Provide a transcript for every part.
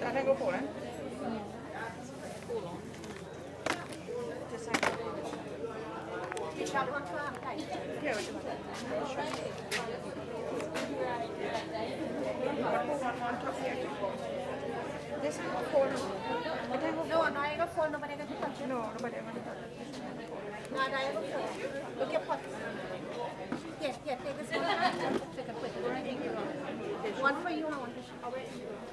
Jag kan gå på den. Vi kör på kvar. Gör det bara. Det ska vara på den. No, nej, jag får nog bara det kan ta. No, det var det man inte. Nej, nej, jag får. Du kan få. Yes, yes, det ska one for you, one for you.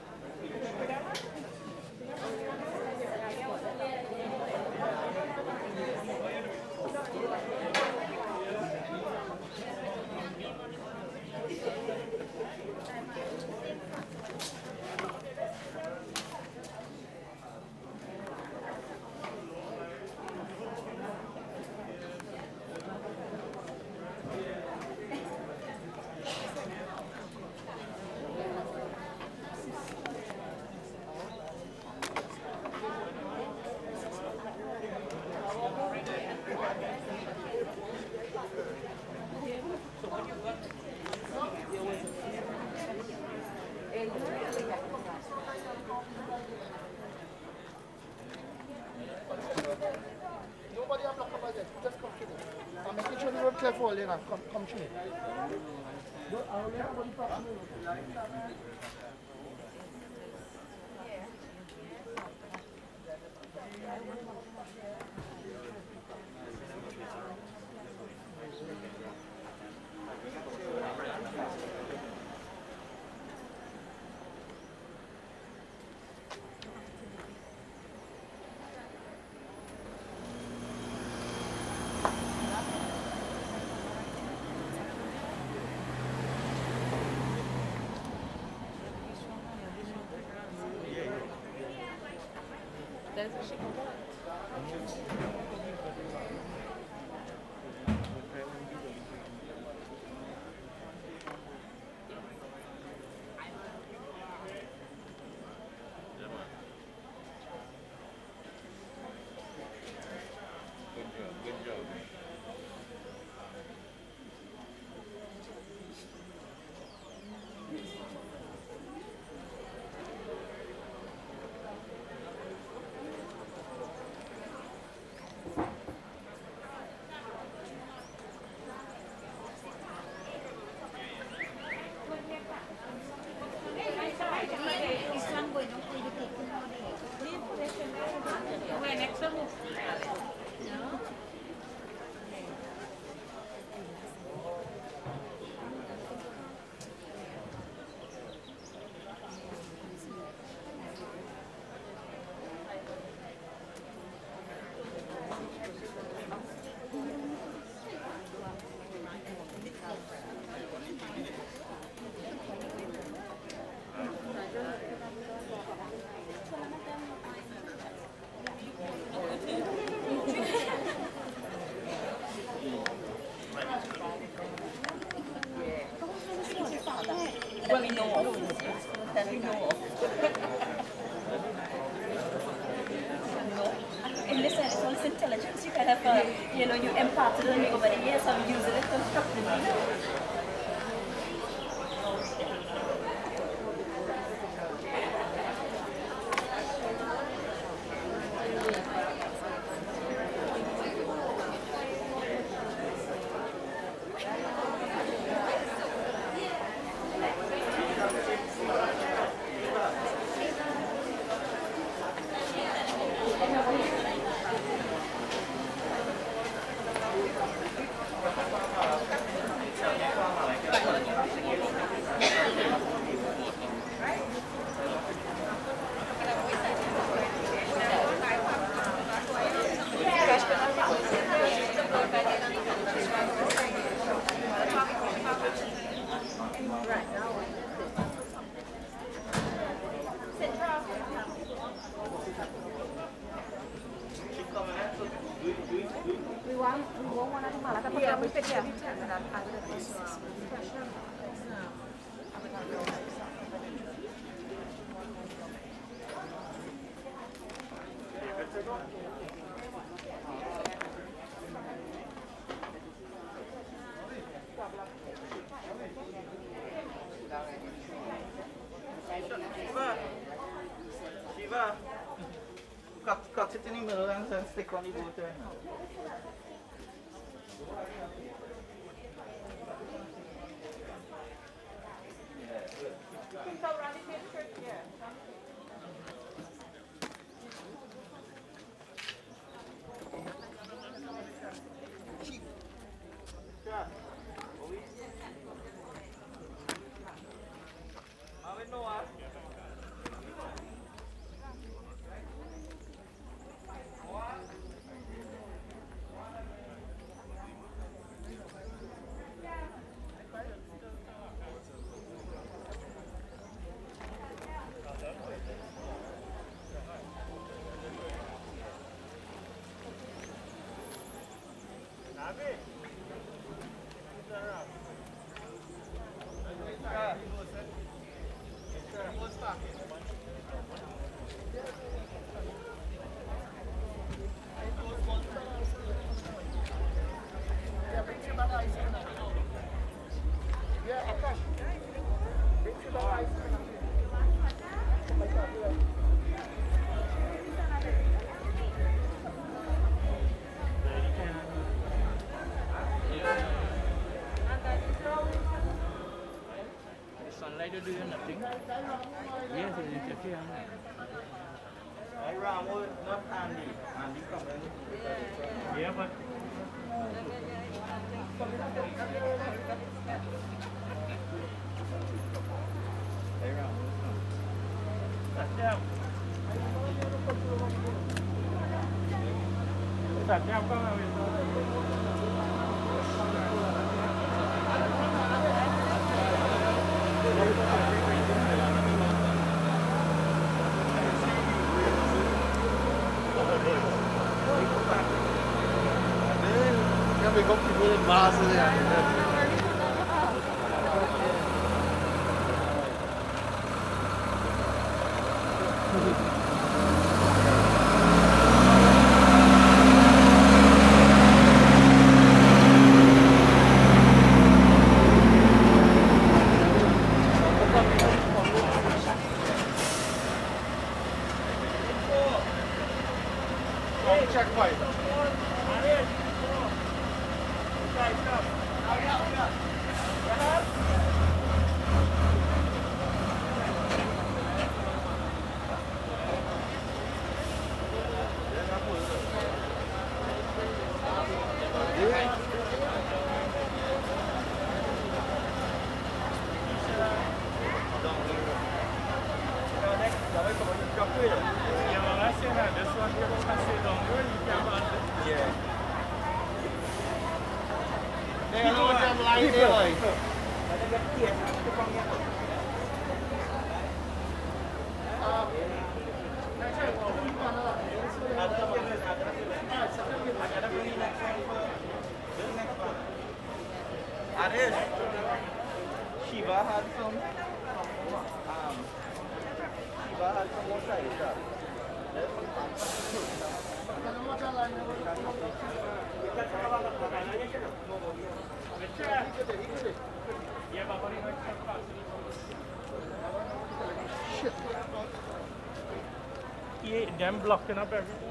Nobody have block about it. Just come to me. I'm making sure the road clear for all you now. Come to me. Well, we know that we know of. And listen, it's all intelligence. You kind of, you imparted on me over the years, so I'm using it constructively. the middle and then stick on the boat there. They're doing nothing. Yes, it's interfering. I ran with not Andy. Andy coming. Yeah, but I ran with Satyam. Satyam, come away. Can we go people in Basel there? Checkpoint. Yeah, well, I say that. This one here can stay down here. You can't run it. Yeah. They know them like they like. Arish, Shiva had some more size. Yeah, but what do you like to talk about? Them blocking up everything.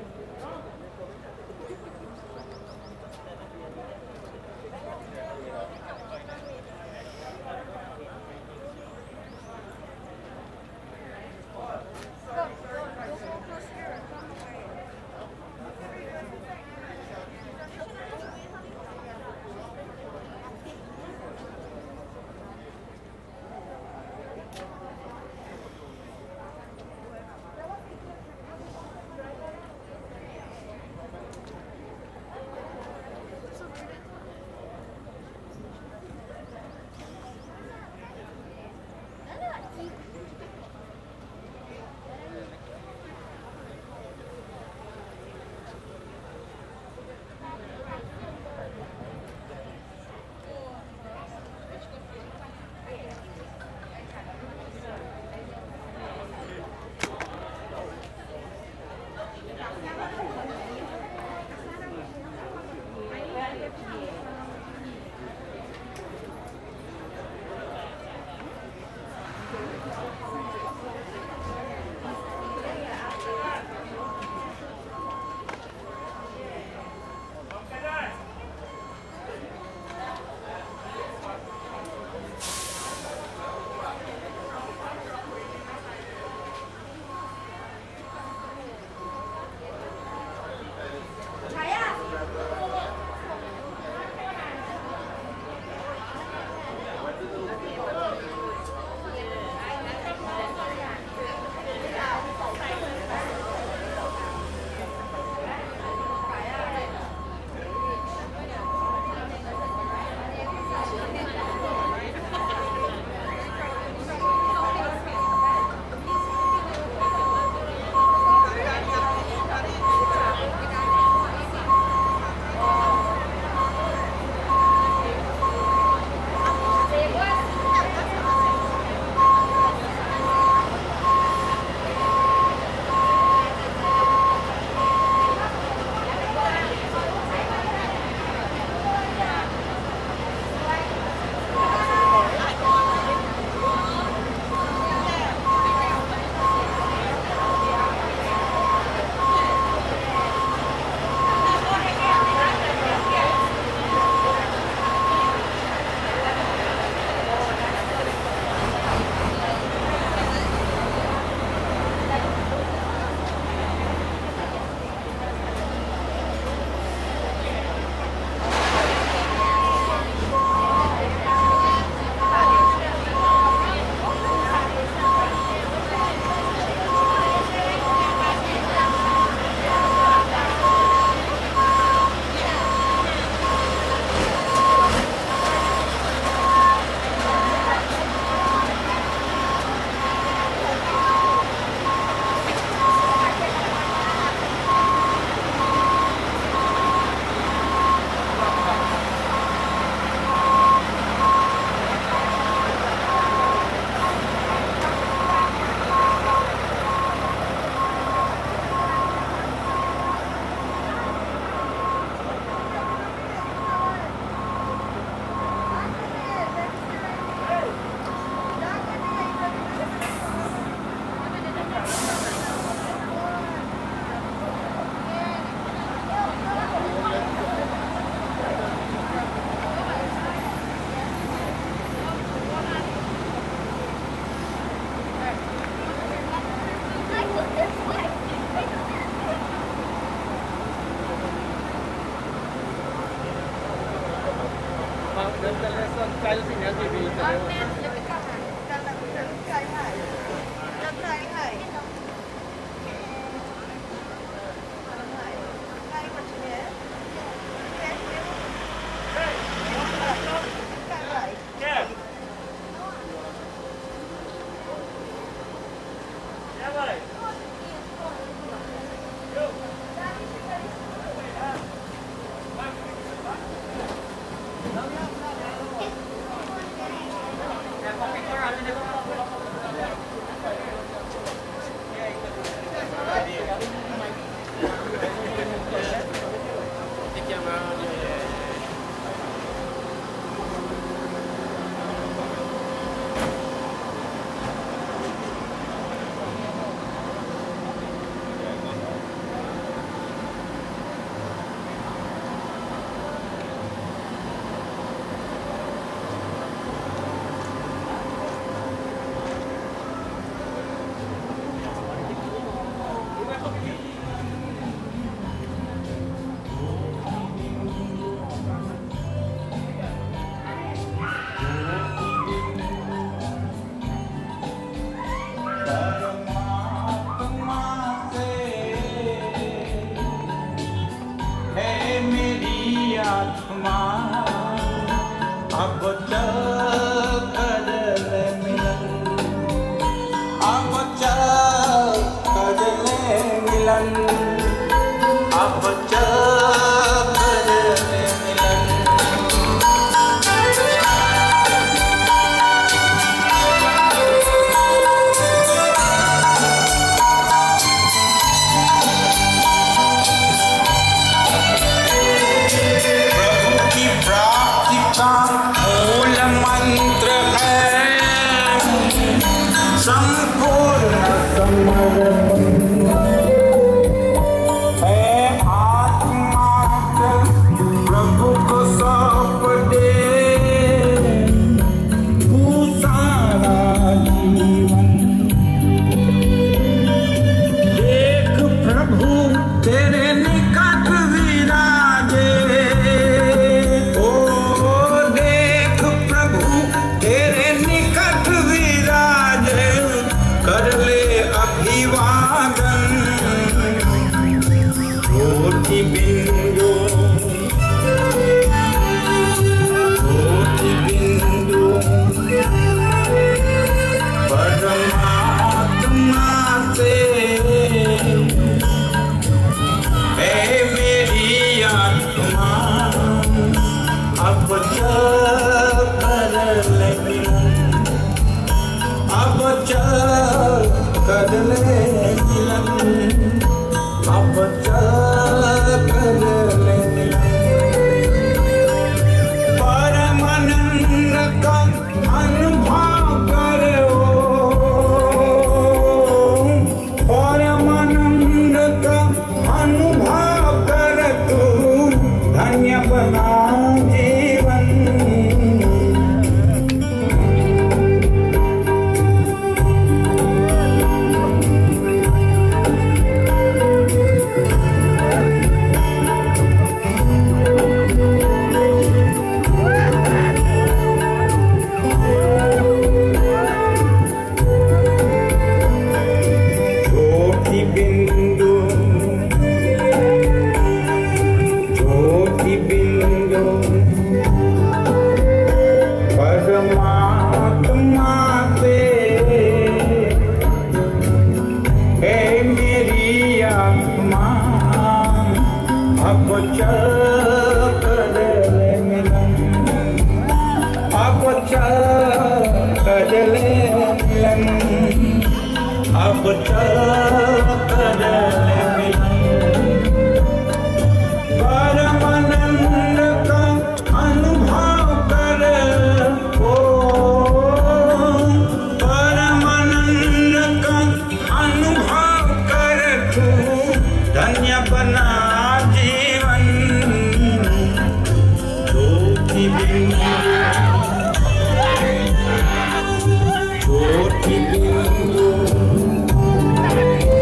Keep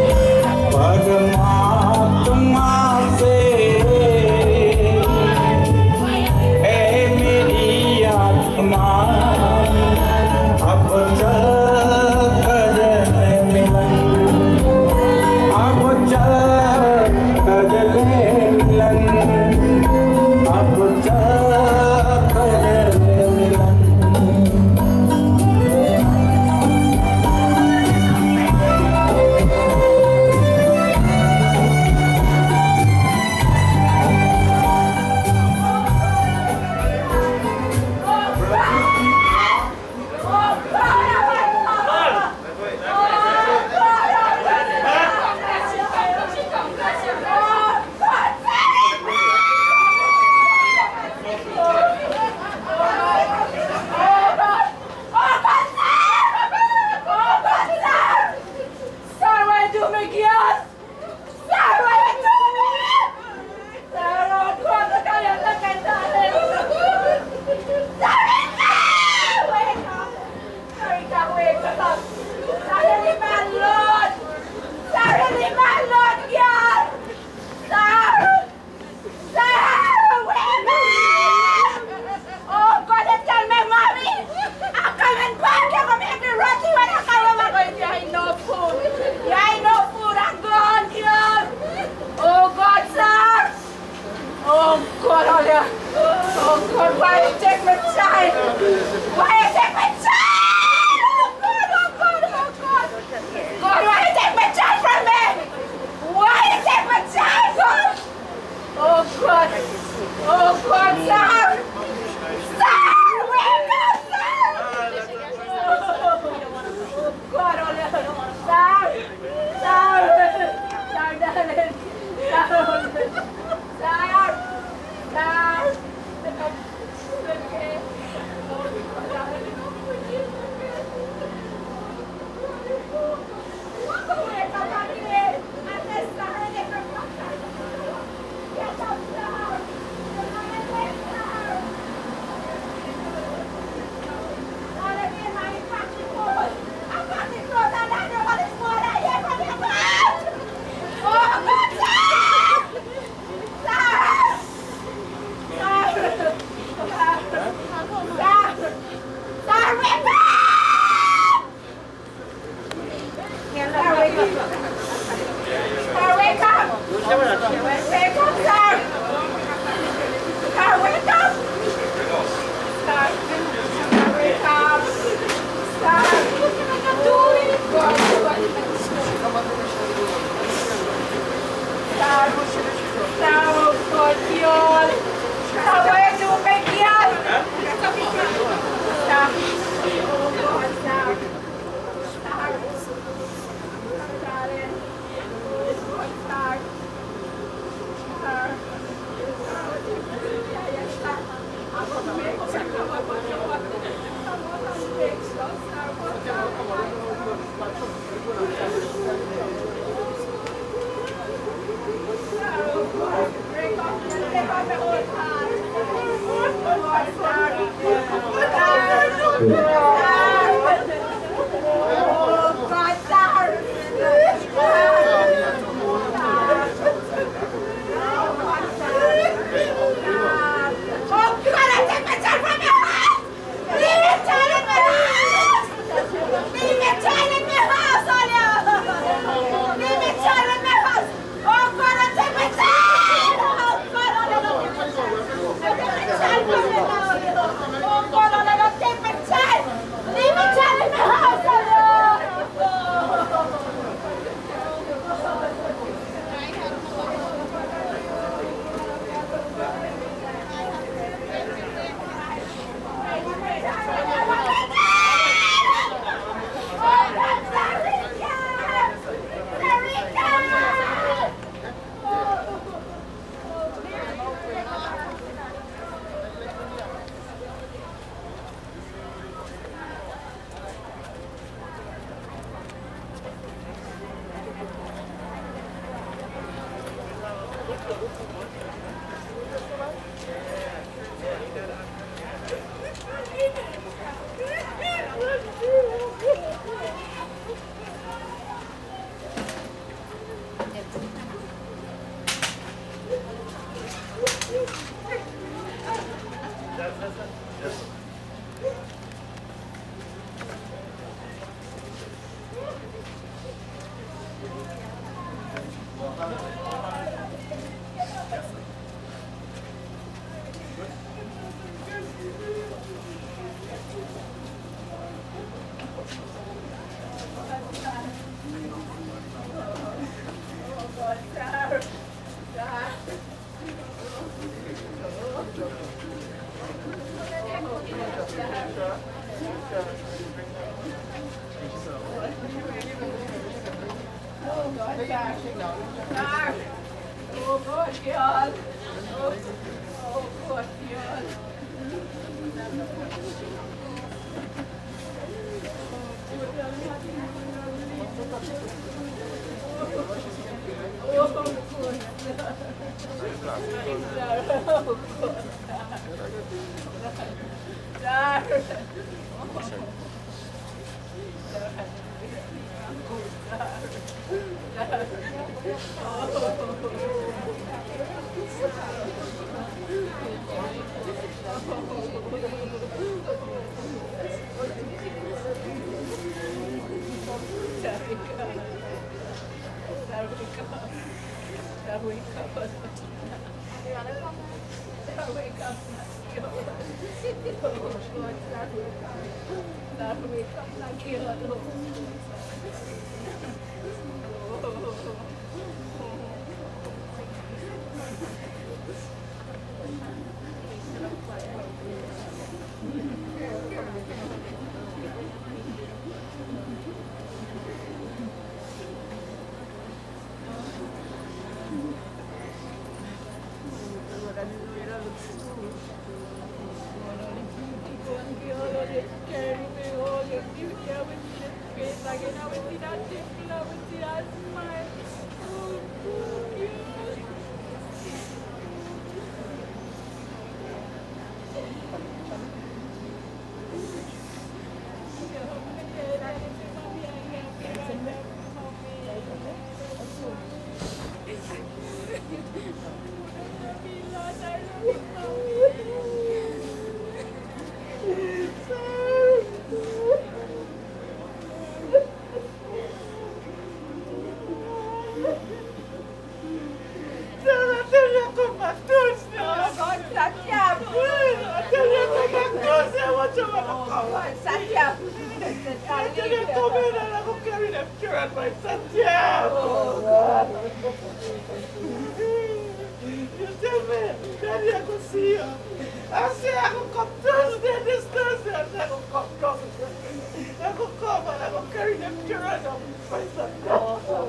Sir, wake up! Wake up, sir! Sir, wake up! Sir, wake up! Sir, what am I doing? Sir, oh God, yun! Sir, what are you doing, yun? Sir, oh God, sir! picture at my Santiago. You tell me, Daddy, I go see you. I say I go come Thursday, this Thursday, and I go come. I go come and I go carry the picture at my Santiago.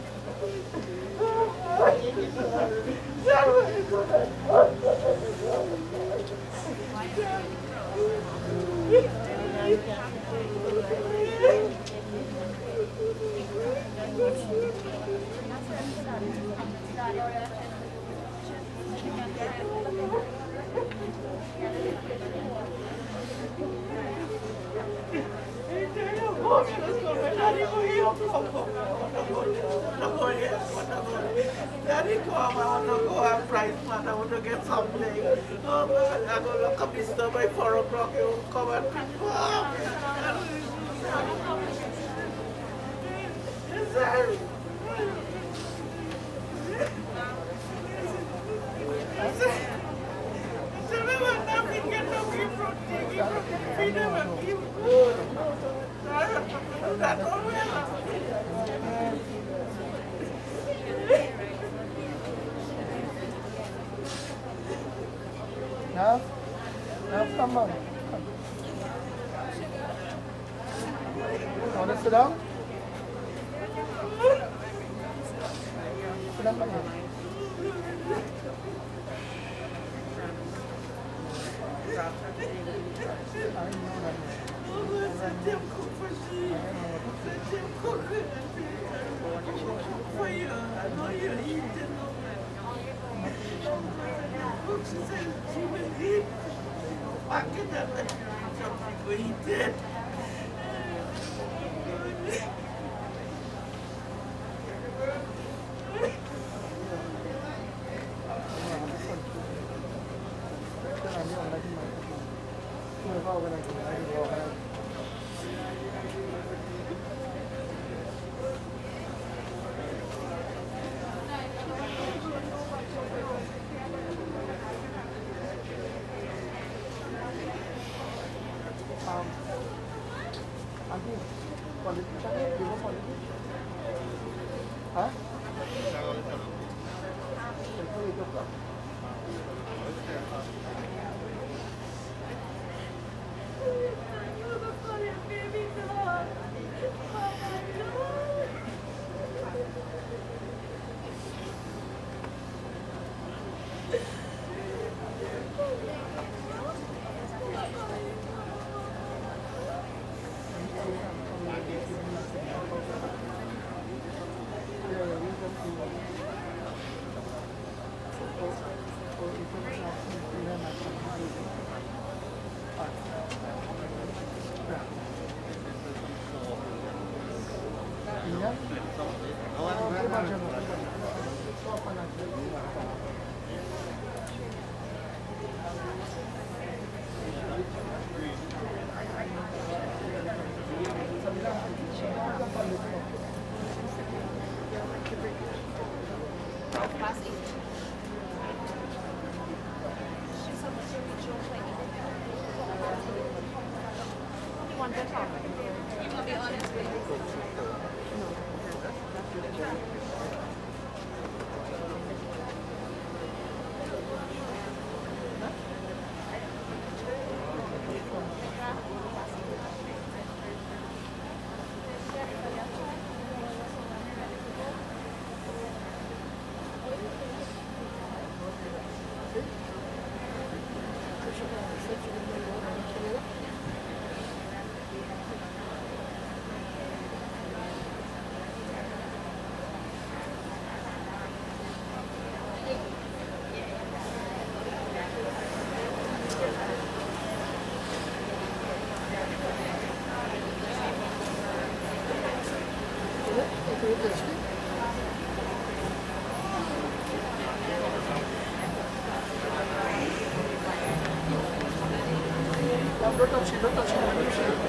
Daddy, come, I want to go have prize man, I want to get something. Oh man, I'm going to look up this stuff by 4 o'clock, you will come and pick me up. Yes, sir. Now, come on. Come. Want to sit down? Sit down, come here. Politician, you know politics? Huh? Don't touch him.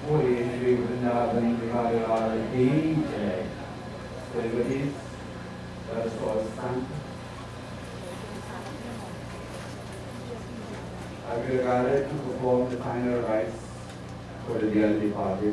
Holy Shri Vrindavan Bihari Lal Ki Jai. Devotees, let us all stand. I will regard it to perform the final rites for the dearly departed.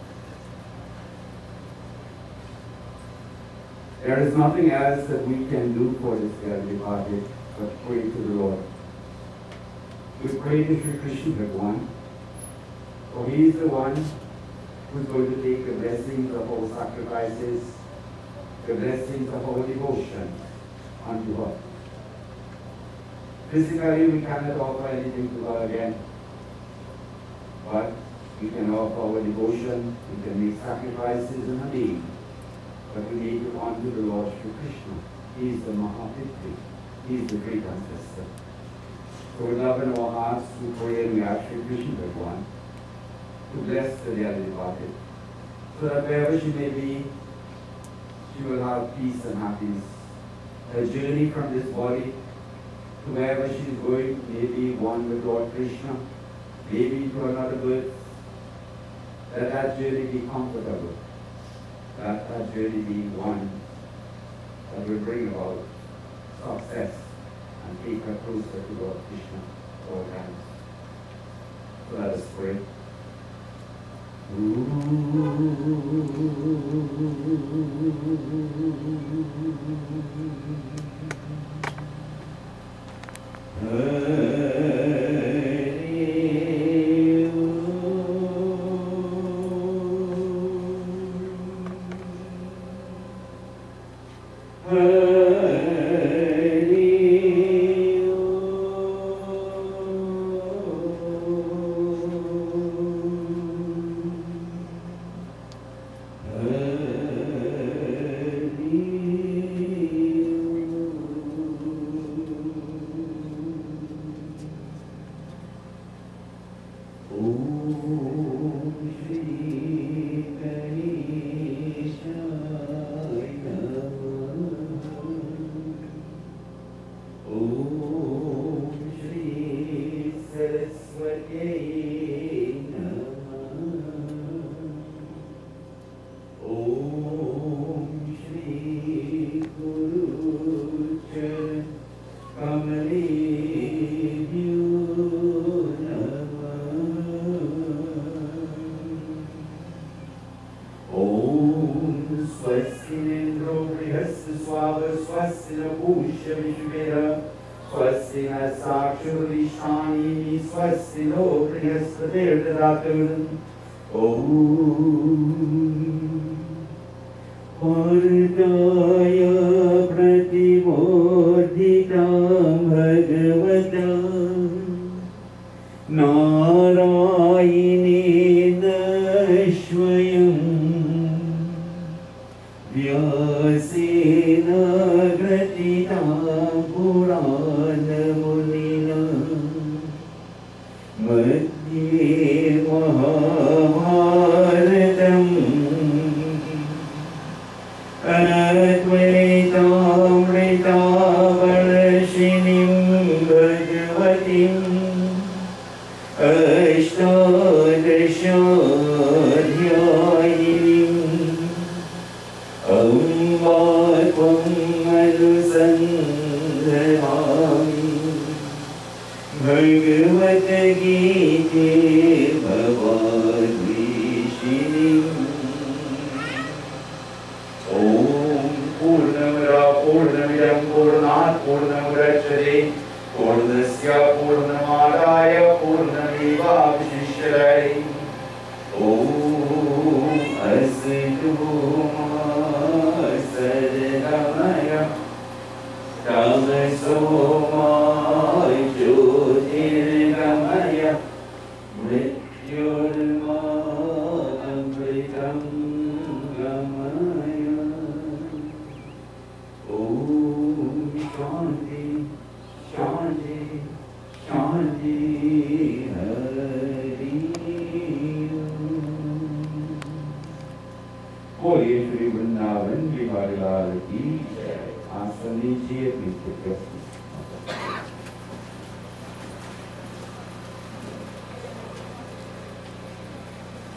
There is nothing else that we can do for this dearly departed but pray to the Lord. We pray to Sri Krishna Bhagwan, for he is the one who is going to take the blessings of our sacrifices, the blessings of our devotion unto her. Physically, we cannot offer anything to her again, but we can offer our devotion, we can make sacrifices in her name, but we need to honor the Lord Sri Krishna. He is the Mahapitri, he is the great ancestor. So with love in our hearts, we pray and we ask Sri Krishna Bhagwan to bless the dearly departed, so that wherever she may be, she will have peace and happiness. Her journey from this body to wherever she is going, maybe one with Lord Krishna, maybe to another birth, that journey be comfortable, that journey be one that will bring about success and take her closer to Lord Krishna all times. So let us pray.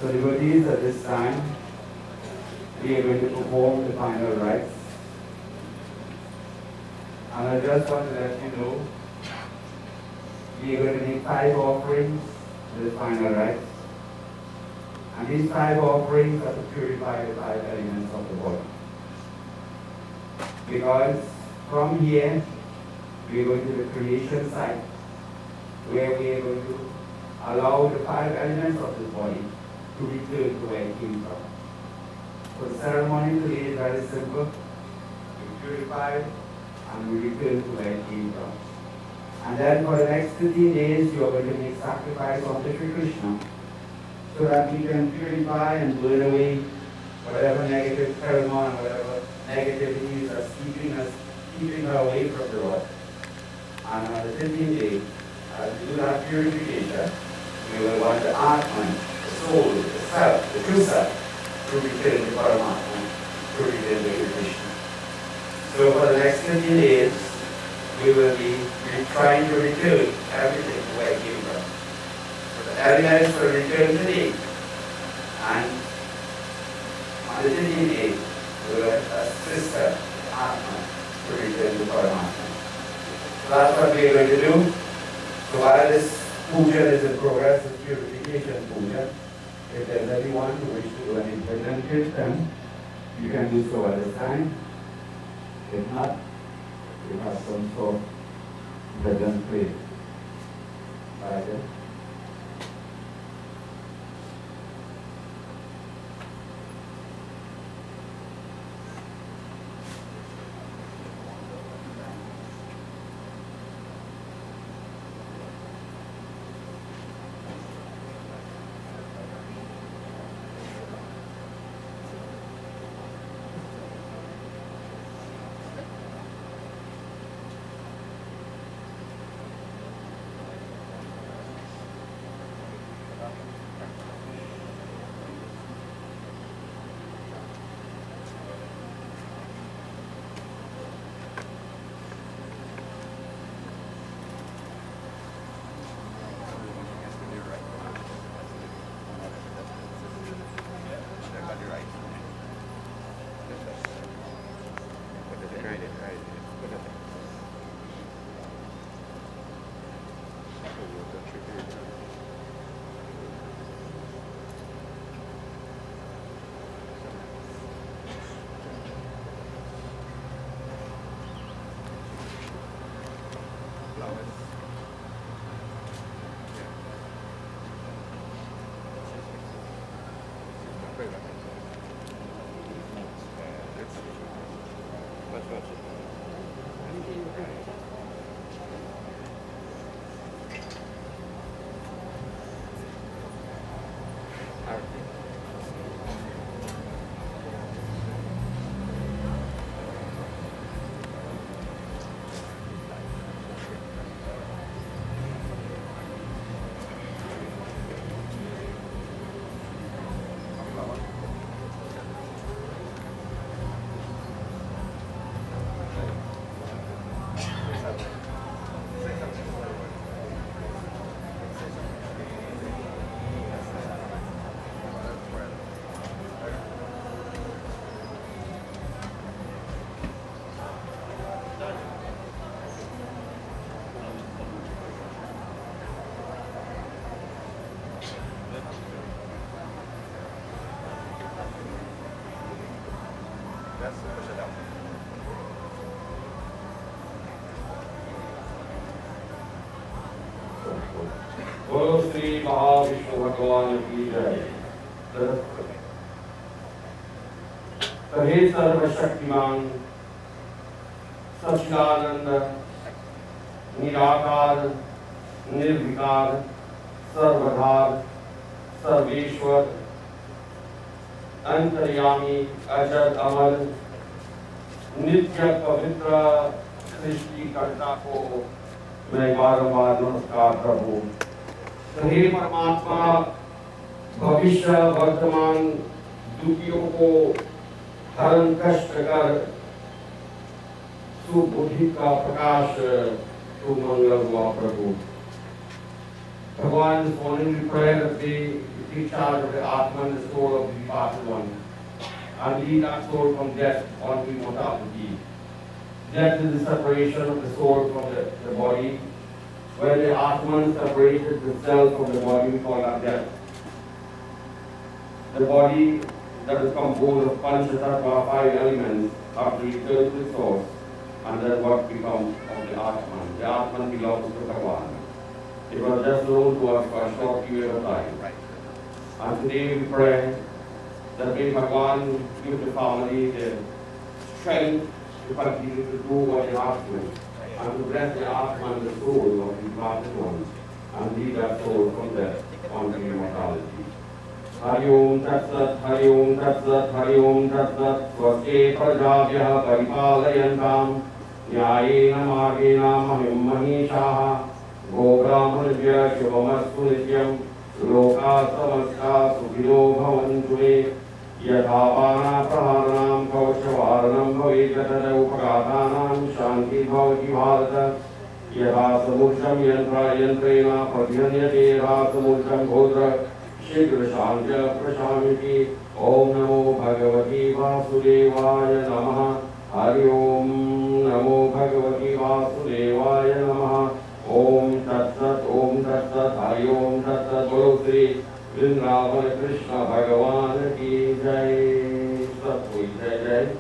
So devotees, at this time, we are going to perform the final rites. And I just want to let you know, we are going to make 5 offerings to the final rites. And these 5 offerings are to purify the 5 elements of the body. Because from here, we are going to the creation site, where we are going to allow the 5 elements of the body to return to where it came from. So the ceremony today is very simple. We purify and we return to where it came from. And then for the next 15 days, you are going to make sacrifice unto Sri Krishna, so that we can purify and burn away whatever negative karma and whatever negativity is keeping her away from the Lord. And on the 15th day, as we do that purification, we will want the Atman, the soul, the self, the true self, to return to Paramatma, to return to Krishna. So for the next 15 days, we will be trying to return everything to where it came from. So the elements will return today, and on the 15th day, we will assist the Atma to return to Paramatma. So that's what we are going to do. So while this puja is in progress, this purification puja, if there's anyone who wishes to do any bhajan kirtan, you can do so at this time. If not, you have some sort of bhajan played. Bhajan. बोलो श्री महाविष्णु भगवान की जय। हे सर्वशक्तिमान सच्चिदानंद निराकार निर्विकार सर्वधार सर्वेश्वर अंतर्यामी अजर अमर नित्य पवित्र सृष्टिकर्ता को मैं बारंबार नमस्कार प्रभु। हे परमात्मा भविष्य वर्तमान दुखियों को हरण कष्ट कर सुबुद्धि का प्रकाश तू मंगल हुआ प्रभु। Bhagavan, this morning we pray that we take charge of the Atman, the soul of the departed one, and lead that soul from death onto immortality. Death is the separation of the soul from the body. When the Atman separated the cell from the body, we call that death. The body that is composed of Panchatattva, 5 elements, are to return to the source, and then what becomes of the Atman. The Atman belongs to Bhagavan. It was just known to us for a short period of time. And today we pray that may Bhagavan give the family the strength to continue to do what they have to, and to bless the Atman, the soul of the departed ones, and lead that soul from death onto immortality. Hari Om Tat Sat, Hari Om Tat Sat, Hari Om Tat Sat, Swaste Prajabhyah Paripalayantam, Nyayena Margena Mahim Mahishaha, Gobrahmanabhya Shubhamastu Nityam, Loka Samasta Sukhino Bhavantu Me, Yathavana Praharanam Kavachavaranam Bhavegatara Upagatanam Shanti Bhavati Bharata, Yatha Samursham Yantra Yantrena Pradhyanyate Yatha Samursham Bhodra, Shigra Shantya Prashamiti, Om Namo Bhagavati Vasudevaya Namaha, Hari Om Namo Bhagavati Vasudevaya Namaha, Om Tat Sat, Hari Om Tat Sat, Bolo Sri Vrindavan Krishna Bhagavan Ki Jai, Satguru Jai Jai.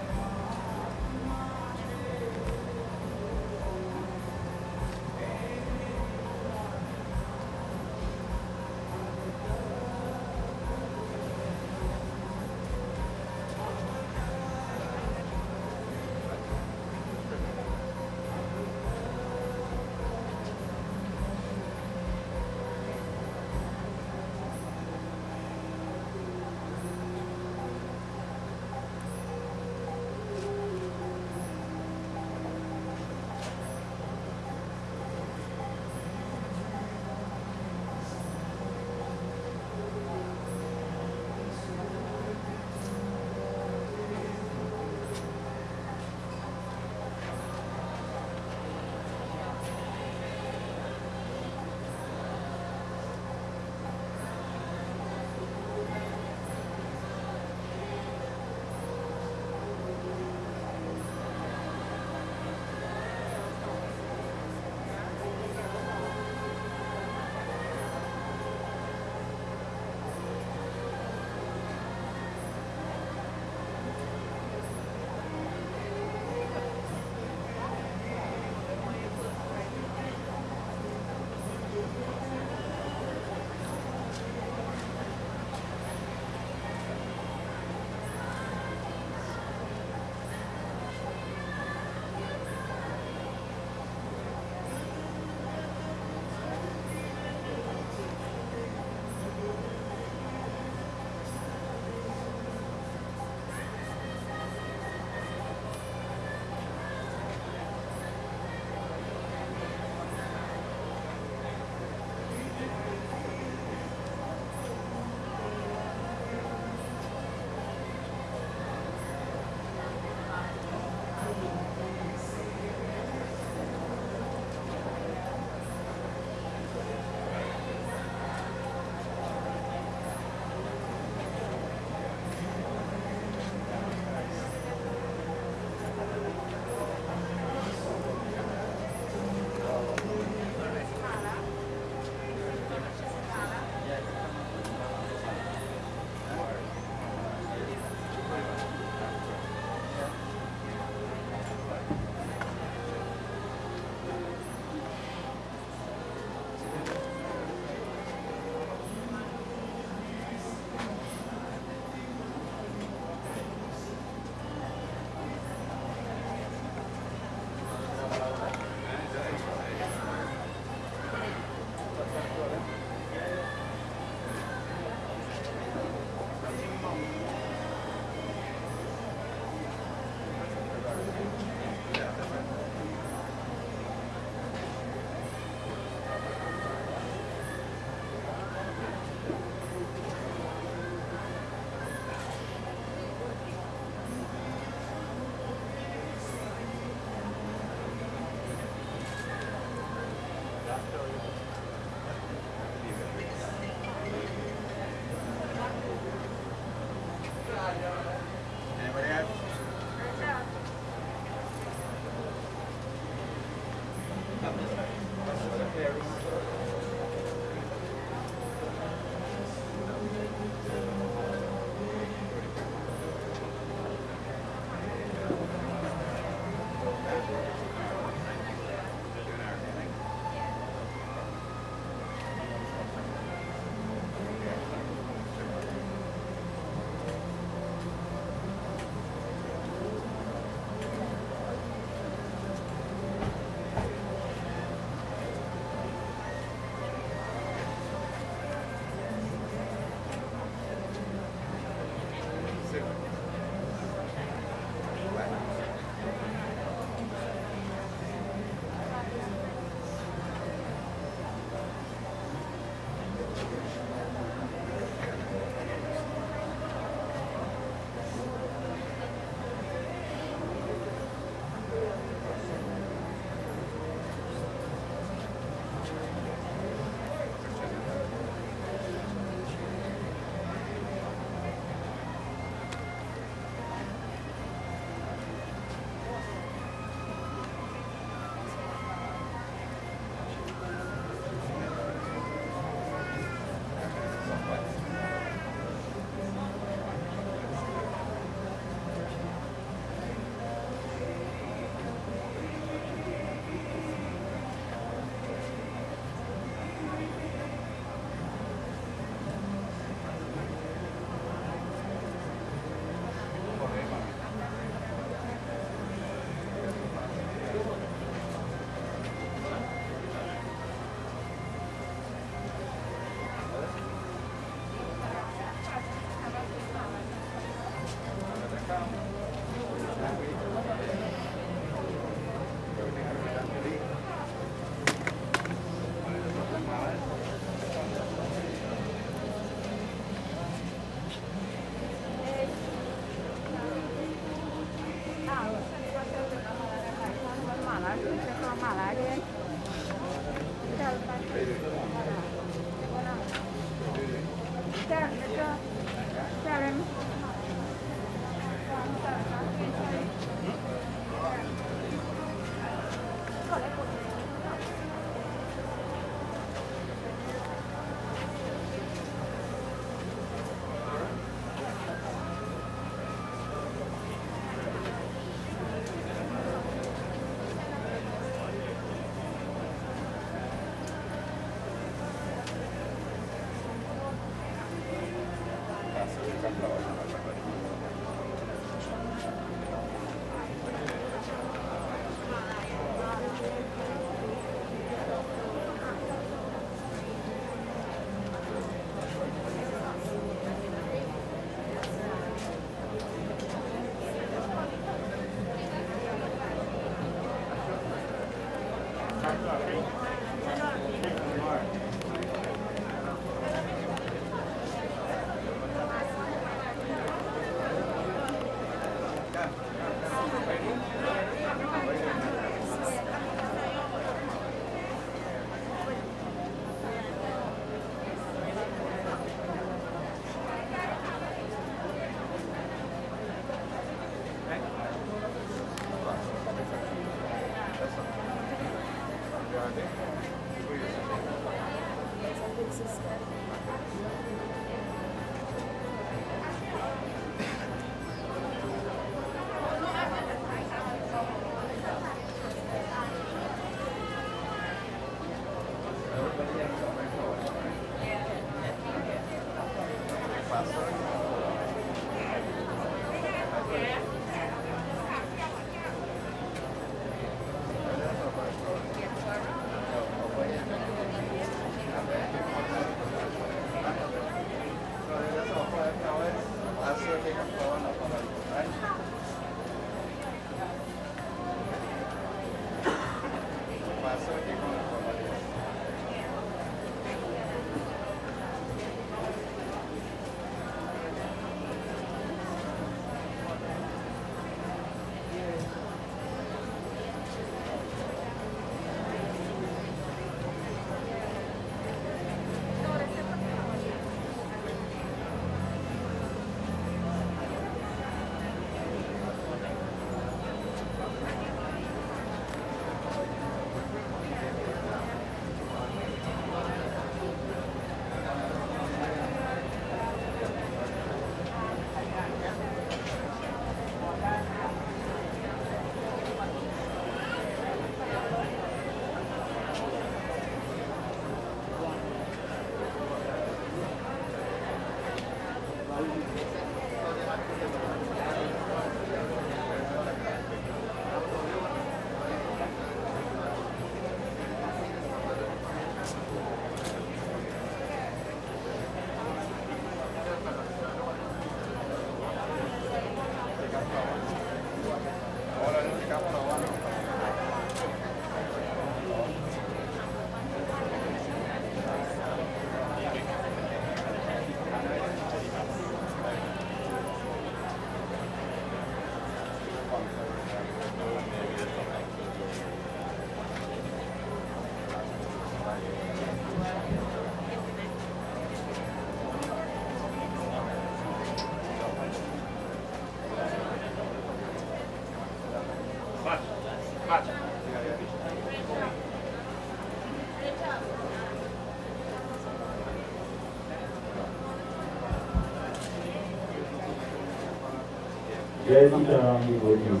Jai Sitaram devotees.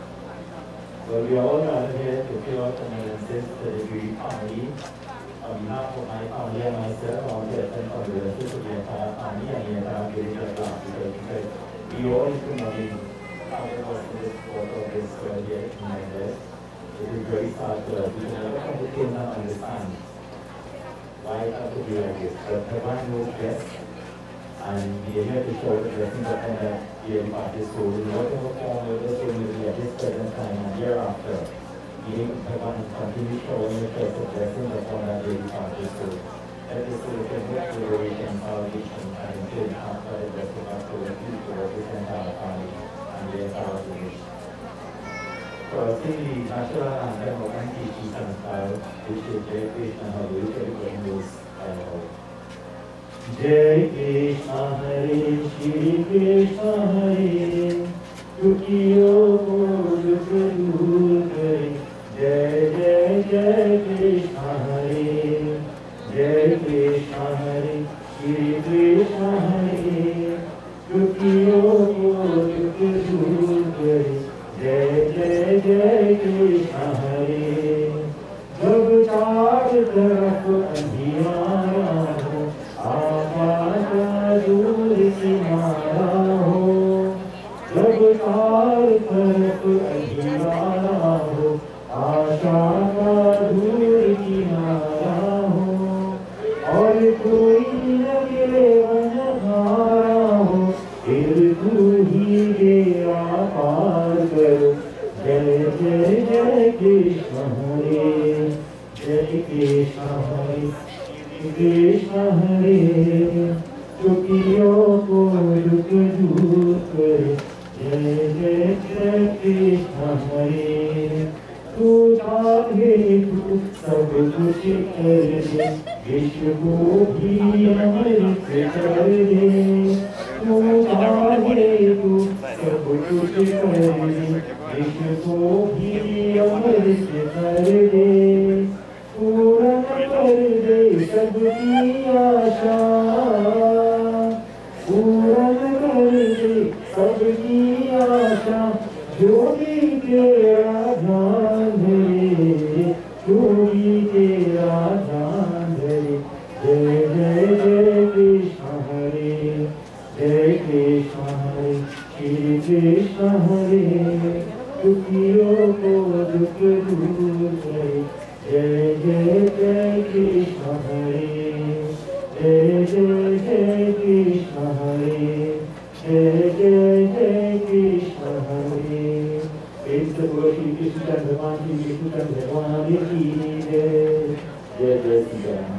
Well, we are all gathered here to pay our condolences to the Giri family. On behalf of my family and myself, I want to extend condolences to the entire family and the entire Giri class because we all human counted us in this quarter of this year in my death. It is very sad to us. We can never come to came and understand why it had to be like this. But everyone knows best. And we are here to show the blessings upon that yearly party soul in whatever form or the soul will be at this present time and hereafter. We continue showing the first blessings upon that yearly party soul. Let the soul can look to the way and salvation and until after the rest of our soul to represent our family and the entire village. Singly, National Anthem of Antichi Sanskar, which is Jai Krishna Hare, which everybody knows by now. Jai Krishna Hare, Shri Krishna Hare, Dukiyo ko dukh dur kare. Jai Jai Jai Krishna Hare, Jai Krishna Hare, Shri Krishna Hare, Dukiyo ko dukh dur kare. Jai Jai Jai Krishna Hare. Jab chaar taraf andhiyara ho, आकाश दूर किनारा हो, जब चार तरफ अंधियारा हो, आशा का दूर किनारा हो, और कोई लगे वनहारा हो, फिर तू ही मेरा पार करो। जय जय जय कृष्ण हरे, जय कृष्ण हरे, Krishna Hare, Dukiyo ko dukh dur kare. Jai Jai Jai Krishna Hare. Tu chahe tu sab kuch kar de, Vishnu ko bhi amrit kar de. Tu chahe tu sab kuch kar de, Vishnu ko bhi amrit kar de. पूर्ण कर दे सबकी आशा पूर्ण कर दे सबकी आशा जो भी तेरा ध्यान धरे जो भी तेरा ध्यान धरे जय जय जय कृष्ण हरे जय कृष्ण हरे श्री कृष्ण हरे दुखियों को दुख दूर करे जय जय जय कृष्ण हरे जय जय जय कृष्ण हरे जय जय जय कृष्ण हरे श्री कृष्ण भगवान श्री कृष्ण भगवान की जय जय जय Shri Ram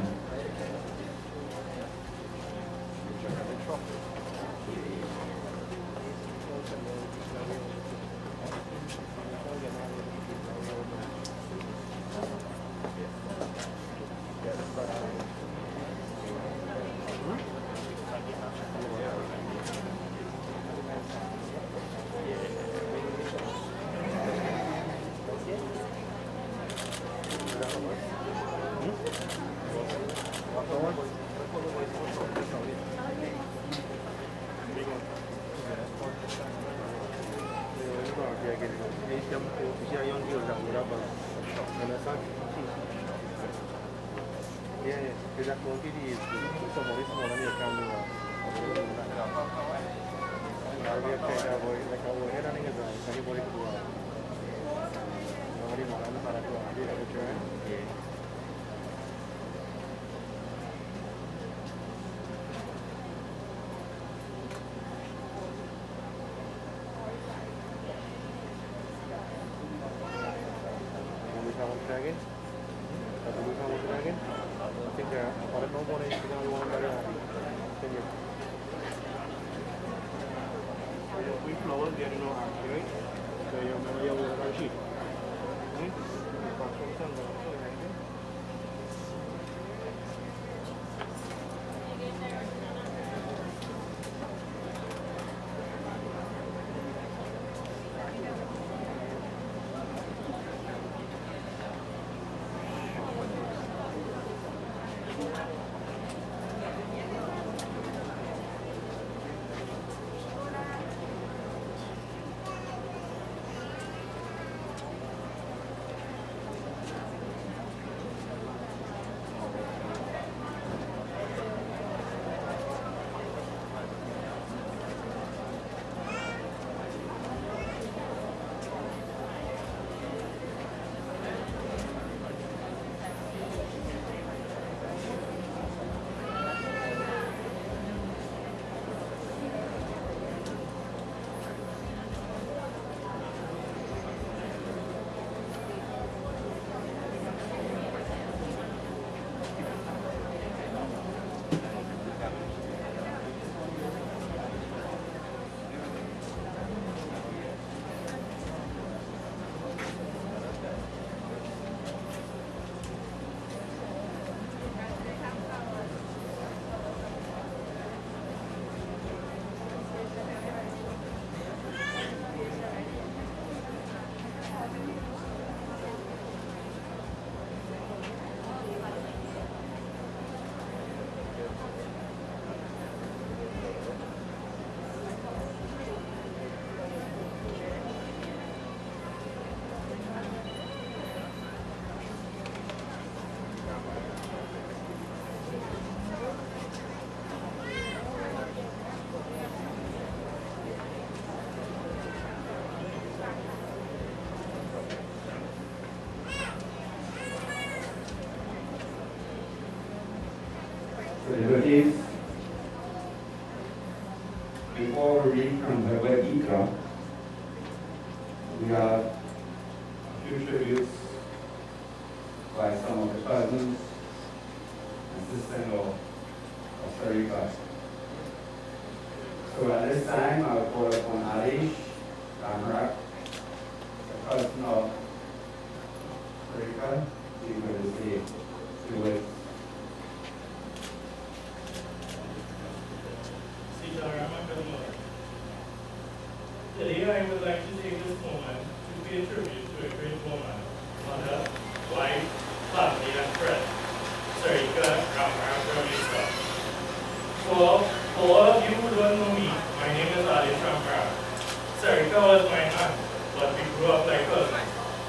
Devotees, before we read from Bhagavad Gita, we have a few tributes by some of the cousins and sister-in-law of Sarika. So at this time, I will call upon Alish Ramrak, the cousin of Sarika, to give us a few words. Today I would like to take this moment to pay tribute to a great woman, mother, wife, family, and friend, Sarika Ramrak Ramesa. For all of you who don't know me, my name is Ali Shankar. Sarika was my aunt, but we grew up like cousins.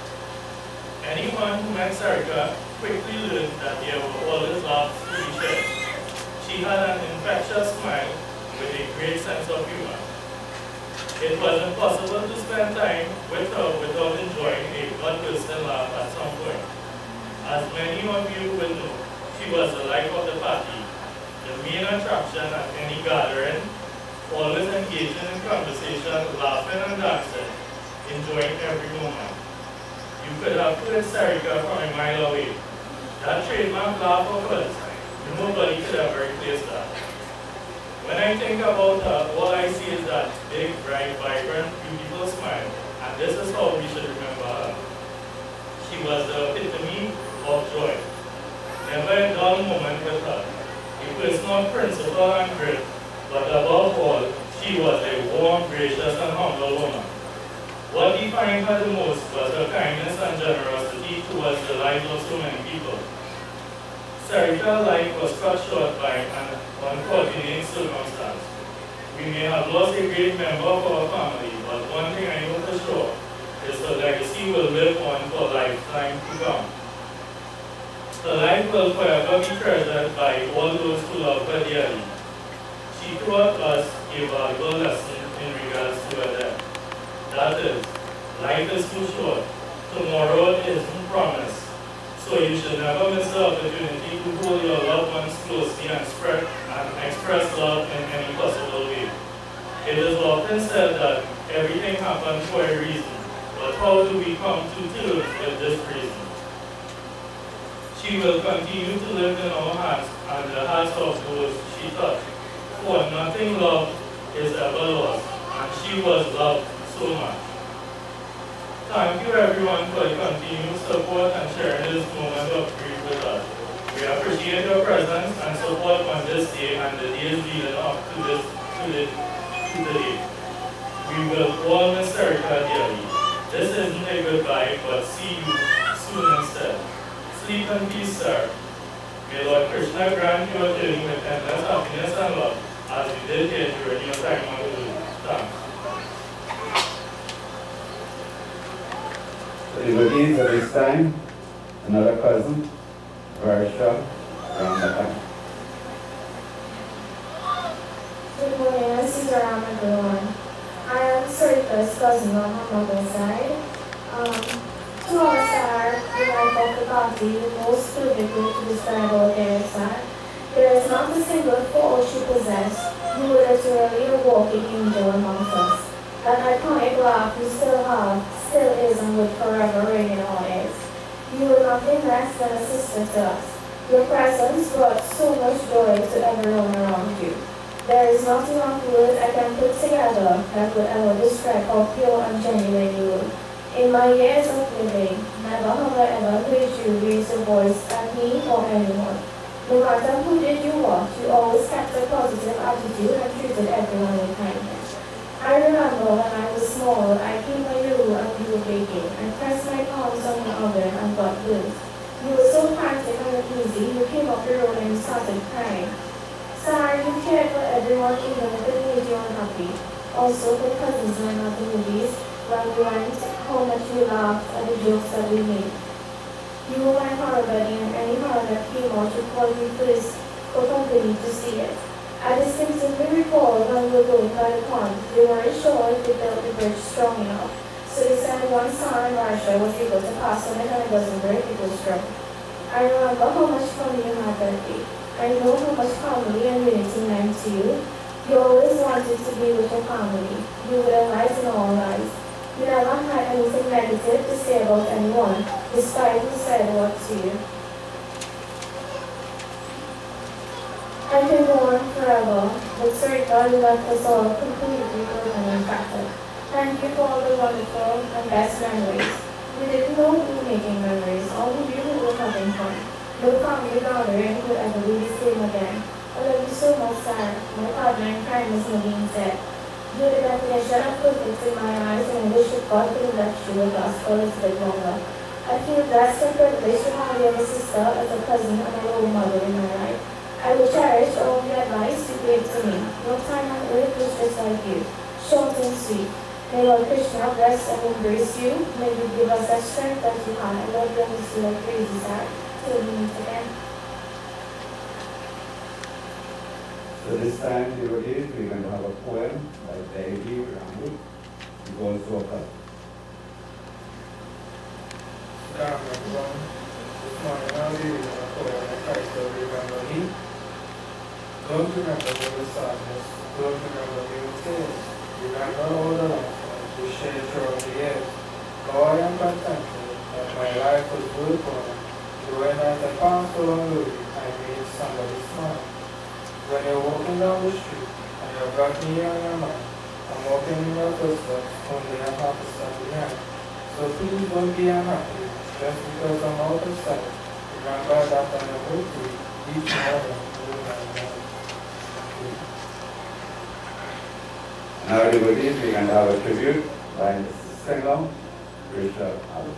Anyone who met Sarika quickly learned that there were always laughs to be shared. She had an infectious smile with a great sense of humor. It was impossible to spend time with her without enjoying a one-person laugh at some point. As many of you will know, she was the life of the party, the main attraction at any gathering, always engaging in conversation, laughing and dancing, enjoying every moment. You could have put Sarika from a mile away. That trademark laugh of hers, nobody could ever replace that. When I think about her, all I see is that big, bright, vibrant, beautiful smile, and this is how we should remember her. She was the epitome of joy. Never a dull moment with her. A person of principle and grit, but above all, she was a warm, gracious, and humble woman. What defined her the most was her kindness and generosity towards the lives of so many people. Sarika's life was cut short by an unfortunate circumstance. We may have lost a great member of our family, but one thing I know for sure is her legacy will live on for a lifetime to come. Her life will forever be treasured by all those who love her dearly. She taught us a valuable lesson in regards to her death. That is, life is too short. Tomorrow isn't promised. So you should never miss the opportunity to hold your loved ones closely and express love in any possible way. It is often said that everything happens for a reason, but how do we come to terms with this reason? She will continue to live in our hearts and the hearts of those she touched. For nothing loved is ever lost, and she was loved so much. Thank you everyone for your continued support and sharing this moment of grief with us. We appreciate your presence and support on this day and the days leading up to the day. We will all miss Sarika dearly. This isn't a goodbye, but see you soon instead. Sleep in peace, sir. May Lord Krishna grant you a journey with endless happiness and love, as we did here during your time on the road. Thanks. Devotees at this time, another cousin, Varsha Ramata. Good morning, this is Ram everyone. I am Sarika's cousin on her mother's side. To us are the life of the party, the most difficult to describe our parents are. There is not a single fault she possessed. You were literally a walking angel amongst us. That iconic laugh you still have, still is and will forever ring in our ears. You were nothing less than a sister to us. Your presence brought so much joy to everyone around you. There is not enough words I can put together that would ever describe how pure and genuine you were. In my years of living, never have I ever heard you raise your voice at me or anyone. No matter who did you what, you always kept a positive attitude and treated everyone with kindness. I remember when I was small, I came by you and you were baking. I pressed my palms on your oven and got loose. You were so frantic and uneasy, you came up the road and you started crying. Sorry, you cared for everyone even if it made you unhappy. Also for cousins and at the movies, when we went, how much we laughed at the jokes that we made. You were my horror buddy and any horror that came out, you called me first for company to see it. I distinctly recall when we were going by the pond, they weren't sure if they built the bridge strong enough, so they said one star in Russia was able to pass on it and it wasn't very people strong. I remember how much fun you had that day. I know how much family and unity meant to you. You always wanted to be with your family. You were the light in our lives. You never had anything negative to say about anyone, despite who said what to you. I can go on forever, but Sarika, you left us all completely broken and shattered. Thank you for all the wonderful and best memories. We didn't know who were making memories, or who knew who were having fun. No family gathering could ever be the same again. I love you so much, Sarah. My partner in crime is Nadine said. You're the definition of perfect in my eyes, and I wish that God could have left you with us for a little bit longer. I feel blessed and privileged to have you as a sister, as a cousin, and a role model in my life. I will cherish all the advice you gave to me. No time on earth was just like you, short and sweet. May Lord Krishna bless and embrace you. May you give us that strength that you have. And Lord, let us do like crazy, sir. Till we meet again. So this time, devotees, we're going to have a poem by Devi Ramu, who also occurs. Everyone. This morning I'll be reading a poem that tries to remember me. Don't remember me with sadness. Don't remember me with tears. Remember all the love we shared throughout the years. Now I am contented that my life was worthwhile. Though as I passed along the way, I made somebody smile. When you're walking down the street and you've got me on your mind, I'm walking in your footsteps, only a half a step behind. So please don't be unhappy, just because I'm out of sight. Remember that I am with you each morning with my mind. Now, devotees, we can have a tribute by the singer, Richard Allen.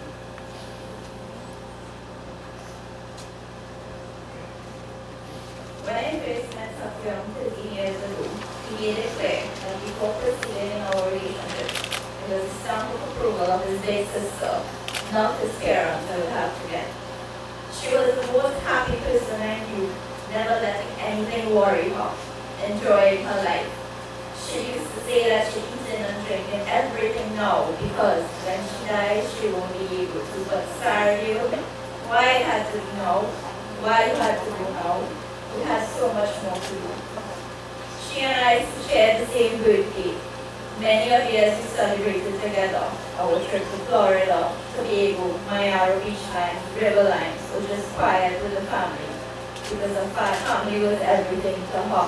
When I first met Satyam 13 years ago, he made it clear that before proceeding in our relationship, it was the stamp of approval of his big sister, not his parents, I would have to get. She was the most happy person I knew, never letting anything worry her, enjoying her life. She used to say that she's eating and drinking everything now because when she dies, she won't be able to. But sorry, why it had to be now? Why you had to go now? We had so much more to do. She and I shared the same birthday. Many of years we celebrated together. Our trip to Florida, Tobago, Mayara Beachlands, Riverlines was just quiet with the family because the family was everything to her.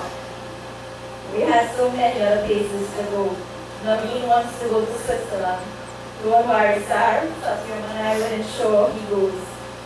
We had so many other places to go. Naveen wants to go to Switzerland. Don't worry, sir. Satyam and I will ensure he goes.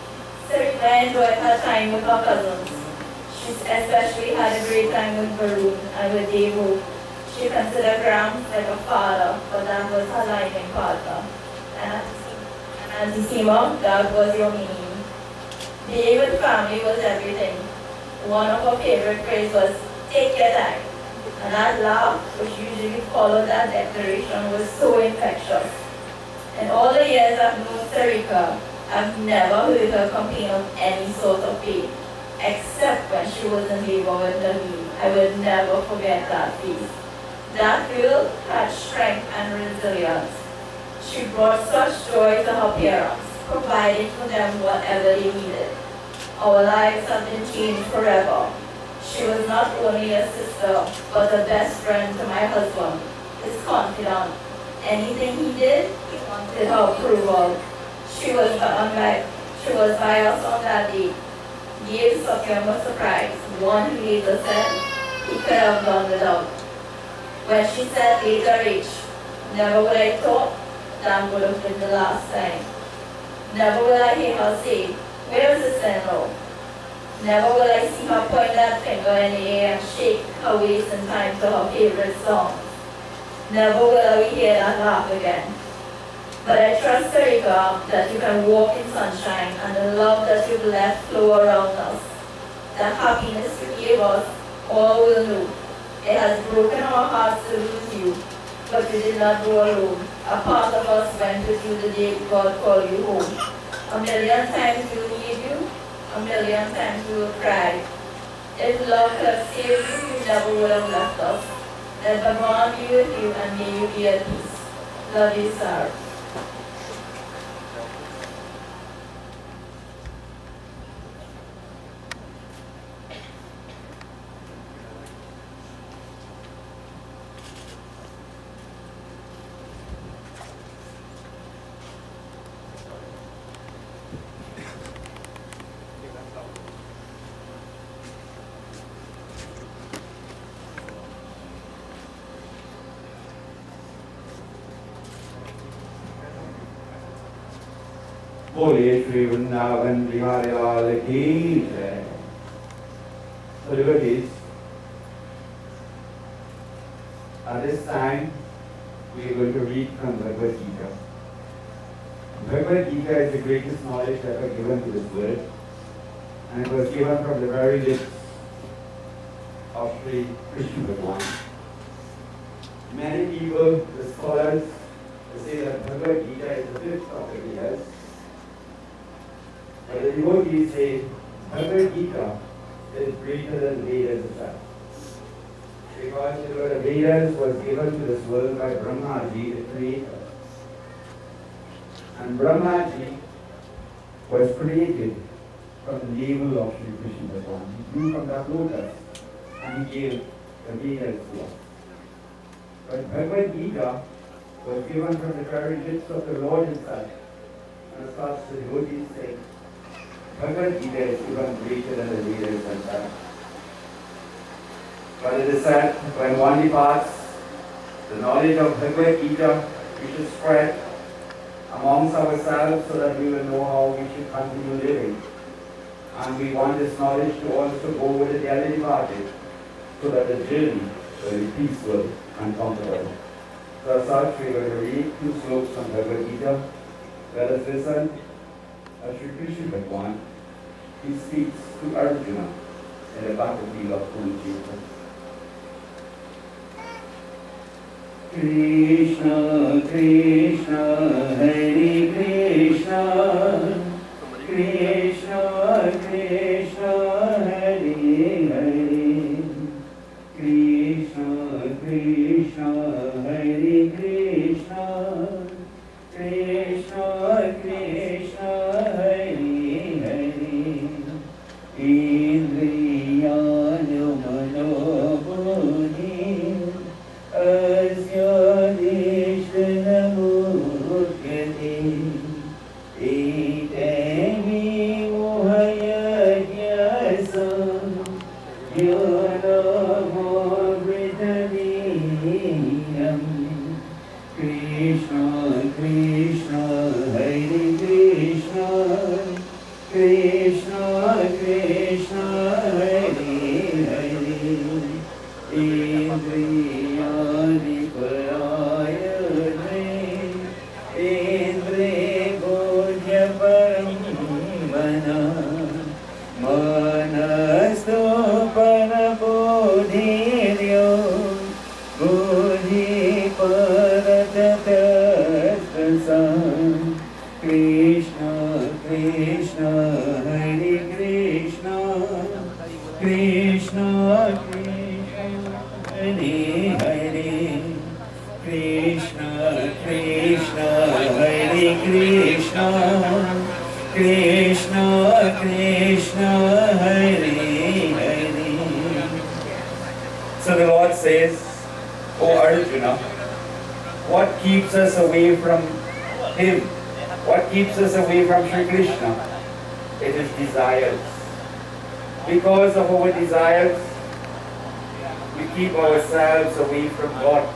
Sarita enjoyed her time with her cousins. She especially had a great time with Varun and with Devu. She considered Graham like a father, but that was her life-in partner. And Auntie Seema, that was your meaning. Being with family was everything. One of her favorite phrases was, take your time. And that laugh, which usually followed that declaration, was so infectious. In all the years I've known Sarika, I've never heard her complain of any sort of pain. Except when she was in labor with Naveen. I will never forget that face. That girl had strength and resilience. She brought such joy to her parents, providing for them whatever they needed. Our lives have been changed forever. She was not only a sister, but a best friend to my husband, his confidant. Anything he did, he wanted her approval. She was by us on that day. Gave Satyam a surprise, one he later said he could have done without. When she said later H, never would I thought that would have been the last time. Never will I hear her say, where is the sister-in-law? Never will I see her point that finger in the air and shake her waist in time to her favorite song. Never will we hear that laugh again. But I trust, Sarika, that you can walk in sunshine and the love that you've left flow around us. The happiness you gave us, all will know. It has broken our hearts to lose you, but you did not go alone. A part of us went with you the day God called you home. A million times we will need you, a million times we will cry. If love could have saved you, you never would have left us. Let Bhagavan be with you and may you be at peace. Love you, sir. बोलिए श्री वृंदावन बिहारी लाल की जय. So devotees, at this time we are going to read from Bhagavad Gita. Bhagavad Gita is the greatest knowledge ever given to this world, and it was given from the very lips of Sri Krishna Bhagwan. Many people, the scholars, they say that Bhagavad Gita is the fifth of the Vedas. But the devotees say Bhagavad Gita is greater than Vedas itself. Because the Vedas was given to this world by Brahmaji, the creator. And Brahmaji was created from the navel of Sri Krishna Bhagwan. He grew from that lotus and he gave the Vedas to us. But Bhagavad Gita was given from the very lips of the Lord himself. And as such, the devotees say, Bhagavad Gita is even greater than the Vedas themselves. But it is said, when one departs, the knowledge of Bhagavad Gita we should spread amongst ourselves so that we will know how we should continue living. And we want this knowledge to also go with the daily departed, so that the journey will be peaceful and comfortable. So as such, we will read 2 slokas from Bhagavad Gita. Let us listen as Sri Krishna Bhagwan, he speaks to Arjuna in the battlefield of Kurukshetra. Krishna, Krishna, Hare Krishna, Krishna, Krishna, Hare Hare, Krishna, Krishna, Hare Krishna, Krishna, Krishna, Hare Hare, Indriyanu Manobuddhi Asya Deshana Mukhyate Etami Mohayagyasa Yana Mavritaniyam Krishna, Krishna, Hare Krishna, Krishna, Krishna, Hare Hare, Indriyani Parayane, Indri Bodhya Paramana, Manastu Parabodhiryo, Bodhi Paratatasam, Krishna, Krishna, Hare Krishna, Krishna, Krishna, Hare Hare, Krishna, Krishna, Hare Krishna, Krishna, Krishna, Hare Hare. So the Lord says, O Arjuna, what keeps us away from Him? What keeps us away from Sri Krishna? It is desires. Because of our desires, we keep ourselves away from God.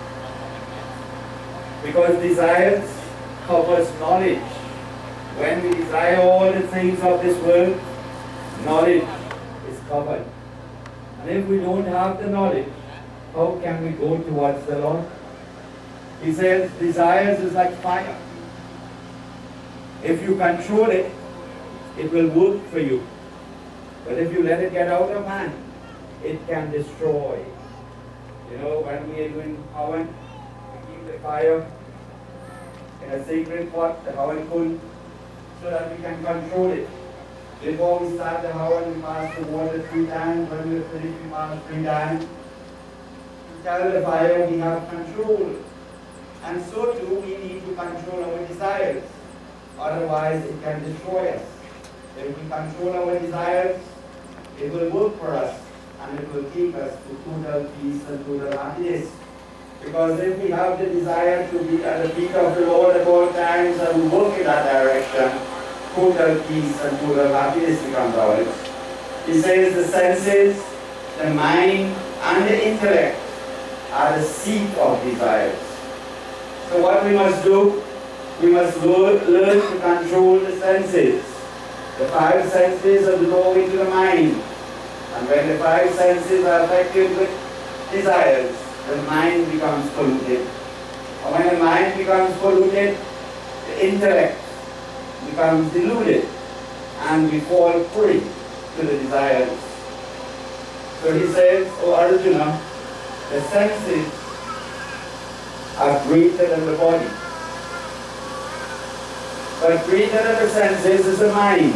Because desires covers knowledge. When we desire all the things of this world, knowledge is covered. And if we don't have the knowledge, how can we go towards the Lord? He says, desires is like fire. If you control it, it will work for you. But if you let it get out of hand, it can destroy. You know, when we are doing Havan, we keep the fire in a sacred pot, the Havan Kund, so that we can control it. Before we start the Havan, we pass the water 3 times. When we finish, we pass 3 times. To tell the fire we have control. And so too, we need to control our desires. Otherwise, it can destroy us. If we control our desires, it will work for us. And it will take us to total peace and total happiness. Because if we have the desire to be at the feet of the Lord at all times and we work in that direction, total peace and total happiness becomes ours. He says the senses, the mind, and the intellect are the seat of desires. So what we must do, we must learn to control the senses. The 5 senses are the doorway to the mind. And when the 5 senses are affected with desires, the mind becomes polluted. And when the mind becomes polluted, the intellect becomes deluded. And we fall prey to the desires. So he says, O Arjuna, the senses are greater than the body. But greater than the senses is the mind.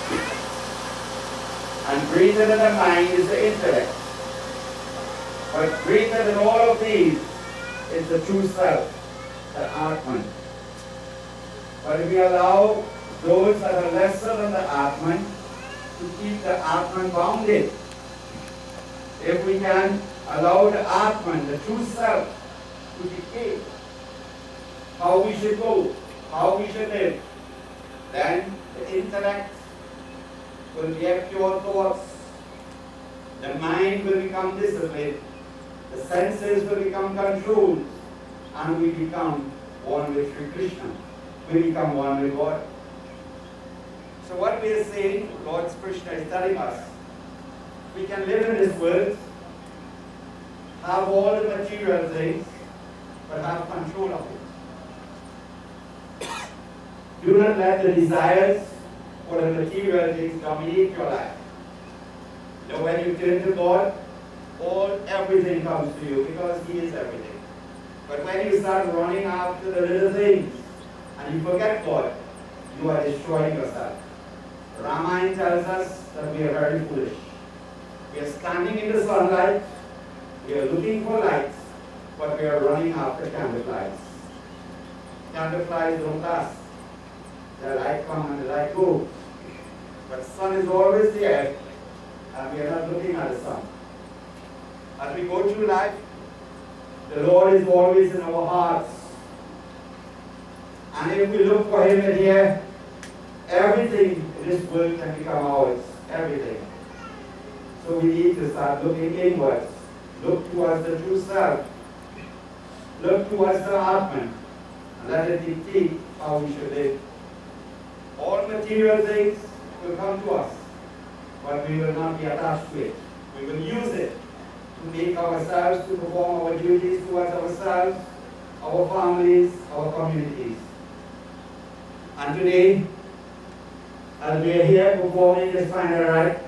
And greater than the mind is the intellect. But greater than all of these is the true self, the Atman. But if we allow those that are lesser than the Atman to keep the Atman bounded, if we can allow the Atman, the true self, to decay, how we should go, how we should live, then the intellect will get pure thoughts, the mind will become disciplined, the senses will become controlled, and we become one with Sri Krishna. We become one with God. So what we are saying, Lord Krishna is telling us, we can live in this world, have all the material things, but have control of it. Do not let the desires for the material things dominate your life. Now when you turn to God, everything comes to you because He is everything. But when you start running after the little things and you forget God, you are destroying yourself. Ramayana tells us that we are very foolish. We are standing in the sunlight, we are looking for lights, but we are running after candlelights. Candlelights don't last. The light comes and the light goes. But the sun is always there, and we are not looking at the sun. As we go through life, the Lord is always in our hearts. And if we look for Him in here, everything in this world can become ours. Everything. So we need to start looking inwards. Look towards the true self. Look towards the Atman. And let it dictate how we should live. All material things will come to us, but we will not be attached to it. We will use it to make ourselves, to perform our duties towards ourselves, our families, our communities. And today, as we are here performing this final rite,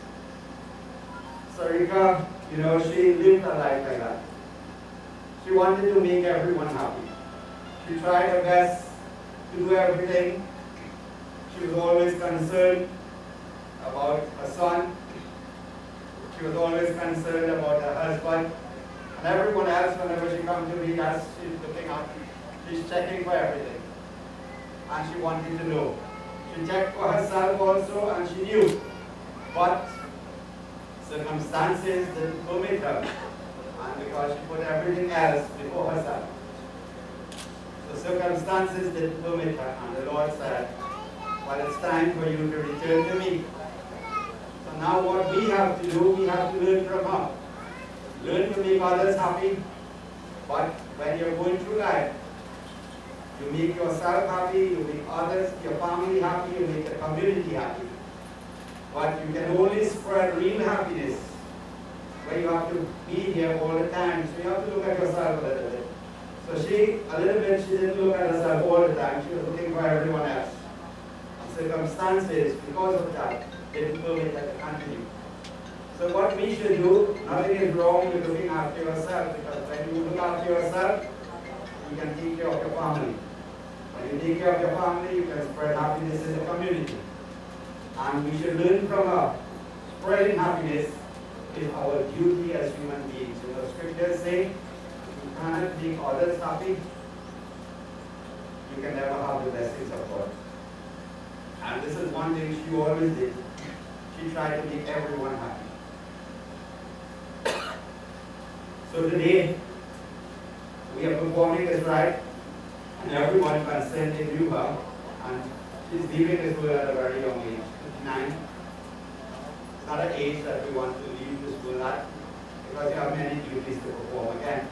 Sarika, she lived a life like that. She wanted to make everyone happy. She tried her best to do everything. She was always concerned about her son. She was always concerned about her husband. And everyone else, whenever she comes to meet us, she's looking up. She's checking for everything. And she wanted to know. She checked for herself also, and she knew. But circumstances didn't permit her. And because she put everything else before herself. So circumstances didn't permit her. And the Lord said, well, it's time for you to return to me. So now what we have to do, we have to learn from her. Learn to make others happy. But when you're going through life, you make yourself happy, you make others, your family happy, you make the community happy. But you can only spread real happiness when you have to be here all the time. So you have to look at yourself a little bit. So she didn't look at herself all the time. She was looking for everyone else. Circumstances, because of that, didn't permit her to continue. So what we should do, nothing is wrong with looking after yourself, because when you look after yourself, you can take care of your family. When you take care of your family, you can spread happiness in the community. And we should learn from her. Spreading happiness is our duty as human beings. The scriptures say, if you cannot make others happy, you can never have the blessings of God. And this is one thing she always did. She tried to make everyone happy. So today, we are performing this rite, and everyone consented to her, and she's leaving this world at a very young age, 59. It's not an age that we want to leave this world at, because you have many duties to perform again.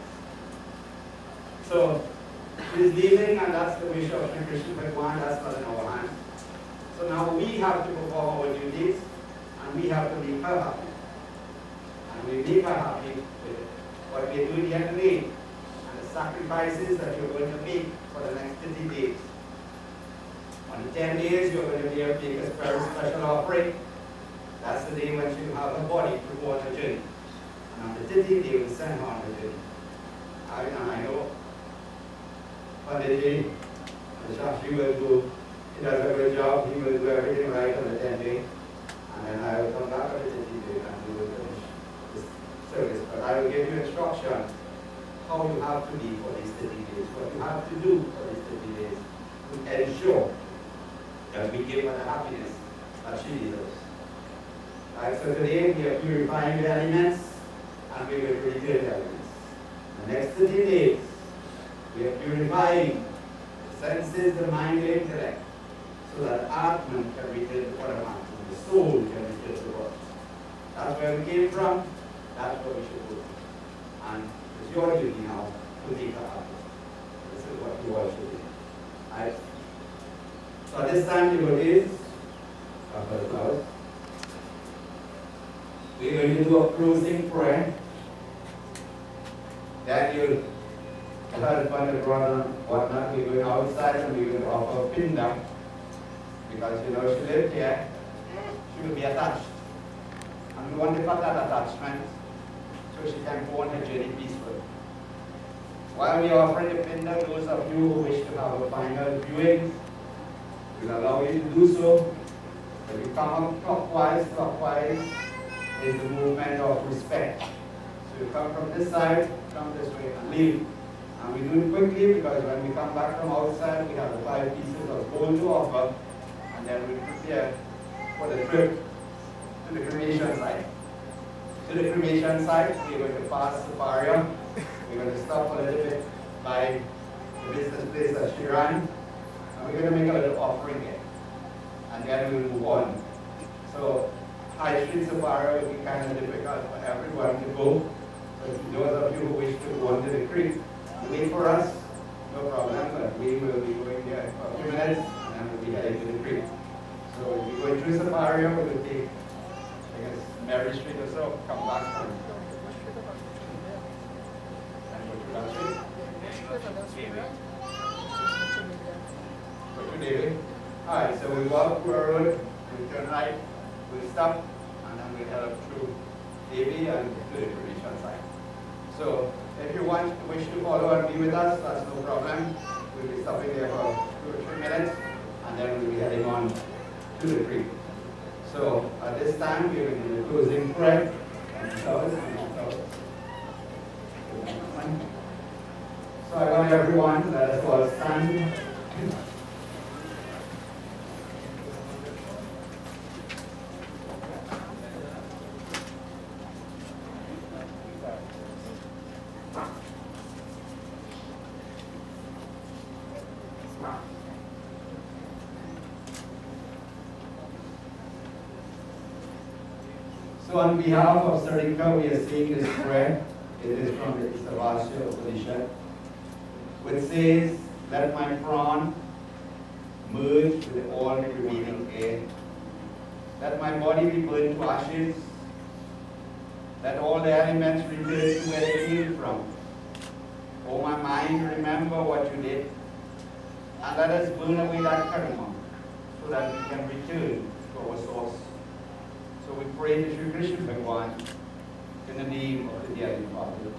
So, she's leaving, and that's the wish of Sri Krishna Bhagwan, that's not in our hands. So now we have to perform our duties, and we have to make her happy. And we make her happy with what we are doing here today, and the sacrifices that you're going to make for the next 50 days. On the 10 days, you're going to be able to make a very special offering. That's the day when she will have her body through her journey. And on the 30th day, we send her on the journey. And I know on the day, she will do, he does a good job, he will do everything right on the 10th day. And then I will come back on the 30th day and we will finish this service. But I will give you instruction how you have to be for these 30 days, what you have to do for these 30 days to ensure that we give her the happiness that she deserves. Right, so today we are purifying the elements and we will return the elements. The next 30 days, we are purifying the senses, the mind, the intellect, so that Atman can return to Paramatma, the soul can return to God. That's where we came from, that's where we should go. And it's your duty now to take her up. This is what you all should do. Right? So at this time, devotees, after the close, we're going to do a closing prayer. Then you'll husband and brother, whatnot, we're going outside and we're going to offer pinda. Because you know she lived here, she will be attached. And we want to cut that attachment so she can go on her journey peacefully. While we are offering the pinda, those of you who wish to have a final viewing, we'll allow you to do so. If you come up clockwise is the movement of respect. So you come from this side, come this way and leave. And we do it quickly because when we come back from outside, we have the 5 pieces of gold to offer, and then we prepare for the trip to the cremation site. To the cremation site, we're going to pass the barrier. We're going to stop a little bit by the business place that she ran, and we're going to make a little offering here. And then we'll move on. So High Street Safari will be kind of difficult for everyone to go. But those of you who wish to go onto the creek, wait for us, no problem, but we will be going there for a few minutes and then we'll be heading to the creek. So if we go through Safari, we will take, I guess, Mary Street or so, come back and go through that street. Go through David. Alright, so we walk through our road, we turn right, we'll stop, and then we'll head up through Davy and to the cremation site. So if you wish to follow and be with us, that's no problem. We'll be stopping there for 2 or 3 minutes, and then we'll be heading on to the creek. So at this time, we're going to do the closing prayer. So I want everyone, let us all stand. So on behalf of Sarika, we are saying this prayer. It is from the Savasya Upanishad, which says, let my prana merge with all remaining air. Let my body be burned to ashes. Let all the elements return to where they came from. O my mind, remember what you did, and let us burn away that karma, so that we can return to our source. So we pray to Sri Krishna Bhagwan in the name of the dear Father.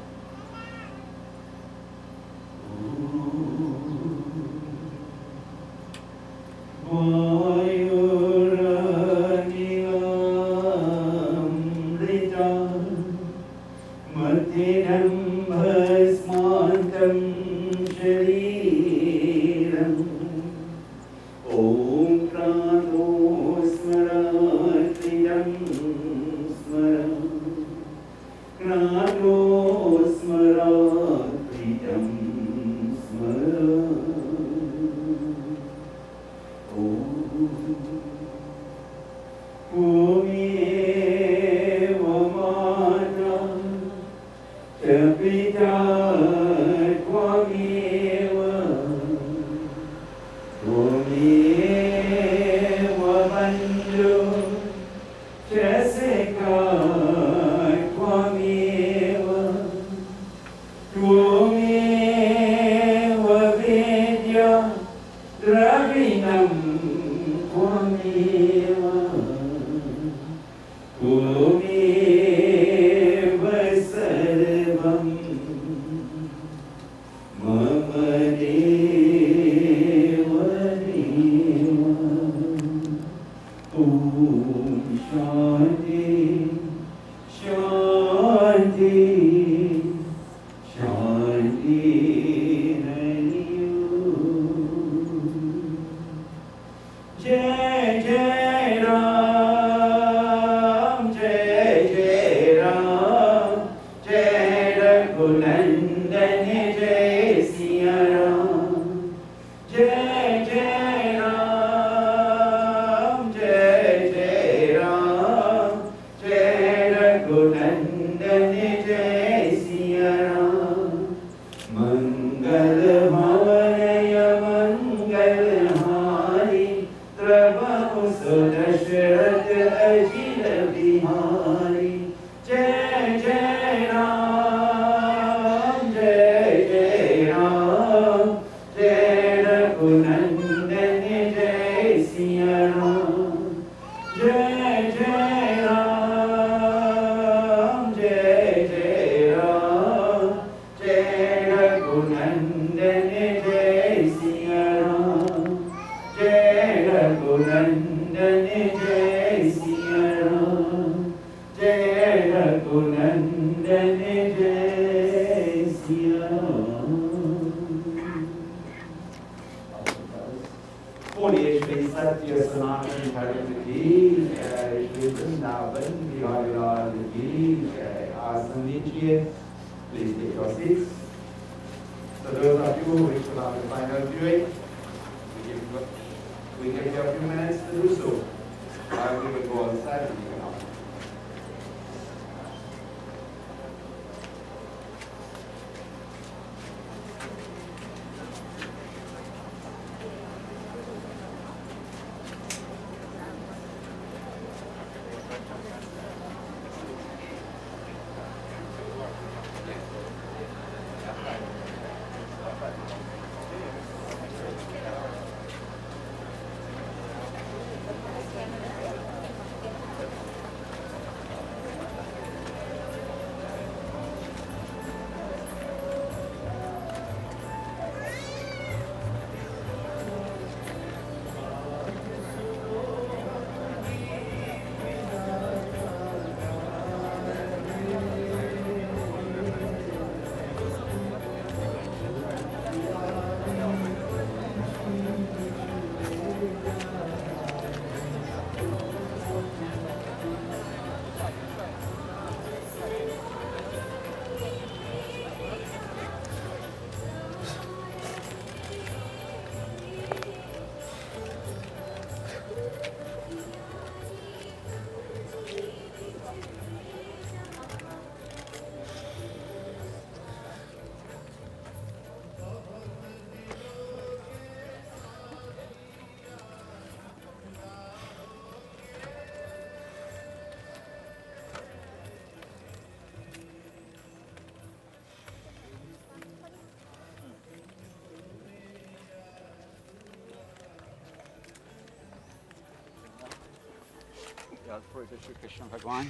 Shri Krishna भगवान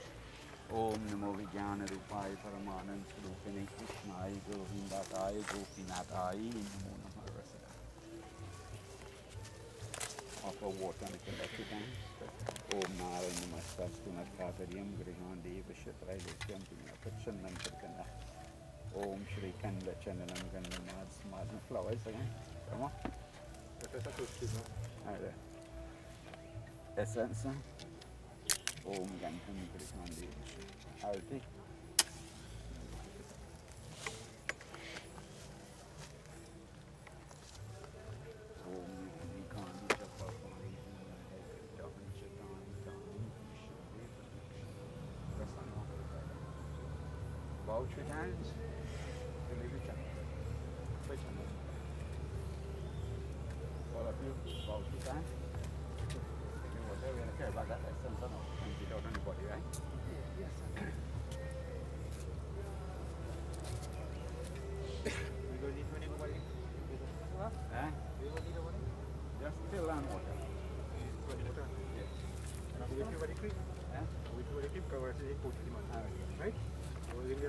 ओम नमो विज्ञान रूपाय परमानंद स्वरूपिणे कृष्णाय गोविंदाय गोपीनाथाय नमो नमः रसाय offer water and collected hands ओम नारायण नमस्ते नमस्कारियम गृहान देव शत्रय लोक्यम पुण्यपच्छन्नं प्रकन्ना ओम श्री कंद चंदनम गंधनाथ smart flowers again come on essence Om Gantam Krishandi Arti Om Nikandi Chapapani Javan Chatan Bow your hands Release your channel all of you bow your hands we don't care about that essence or not. You don't anybody, right? Yes. We don't need anybody. What? We don't need anybody. Just fill and water. Water? Yes. We feel very quick. We feel very quick. Cover the coat. Right?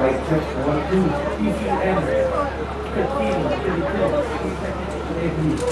Mic check 1, 2, PCM 15, 32,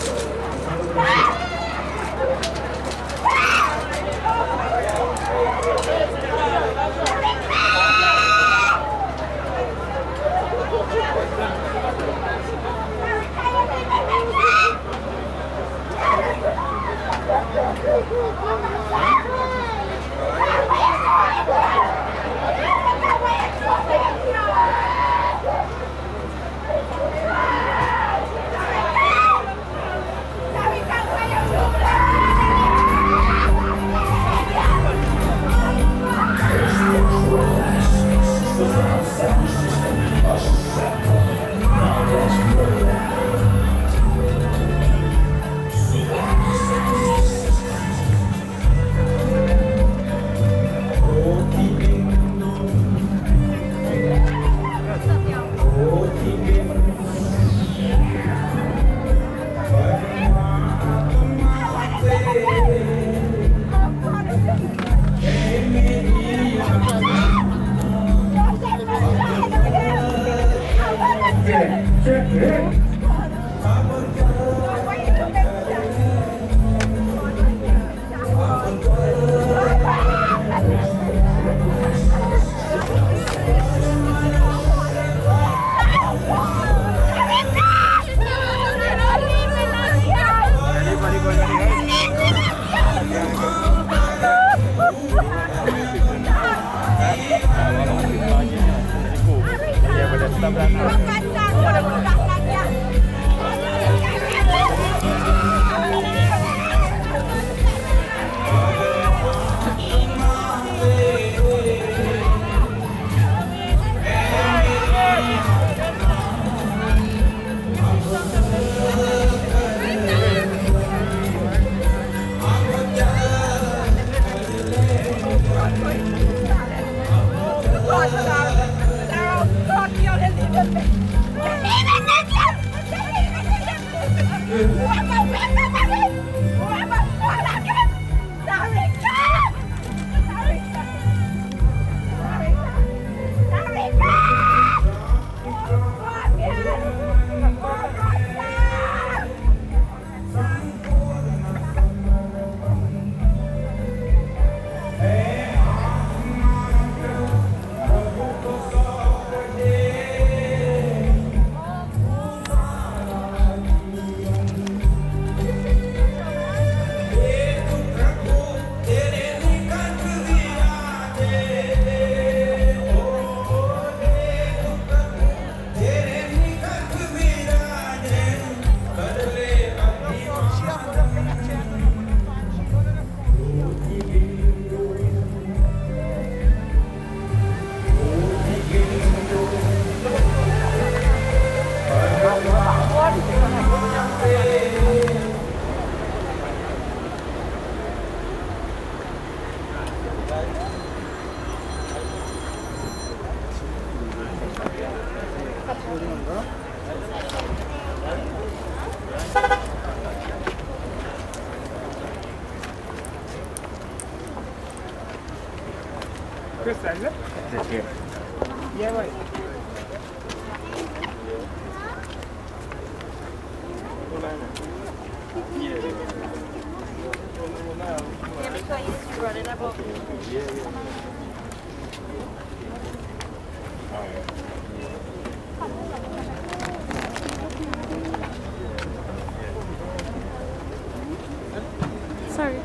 Sorry.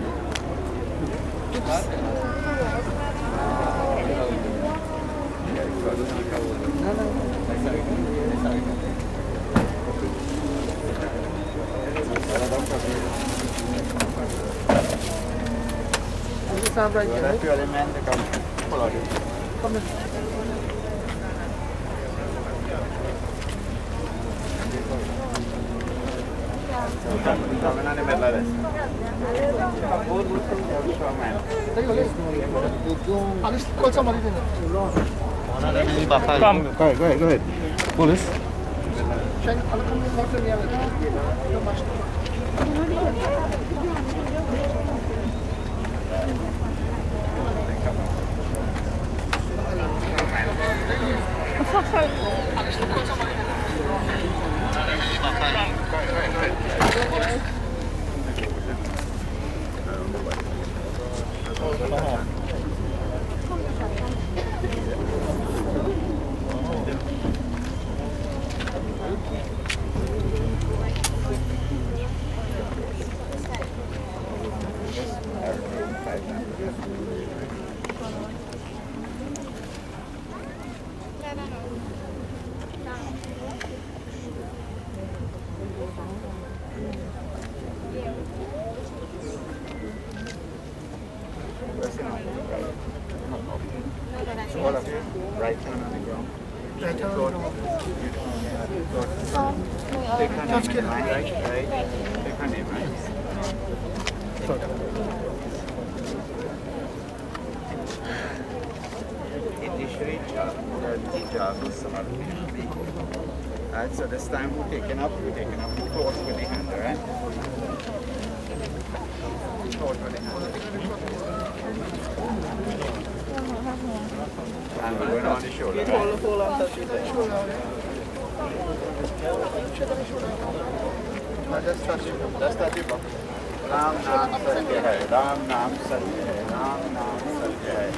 Alice, call somebody then. Come. Go ahead. Police. Check, I'll come in water near it. Not much. All of you, right hand on the ground. Right hand on the ground. Take her name in mind, right? Take her name, right? Initially, Alright, so this time we're taking up the close with the hand, alright? Close with the hand. And we're going on the shoulder, right? Hold on, touch it there. Just touch it. Just touch it. Ram Naam Satya Hai. Ram Naam Satya Hai. Ram Naam Satya Hai.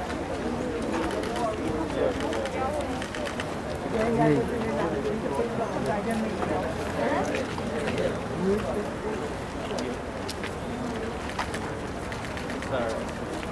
Sorry.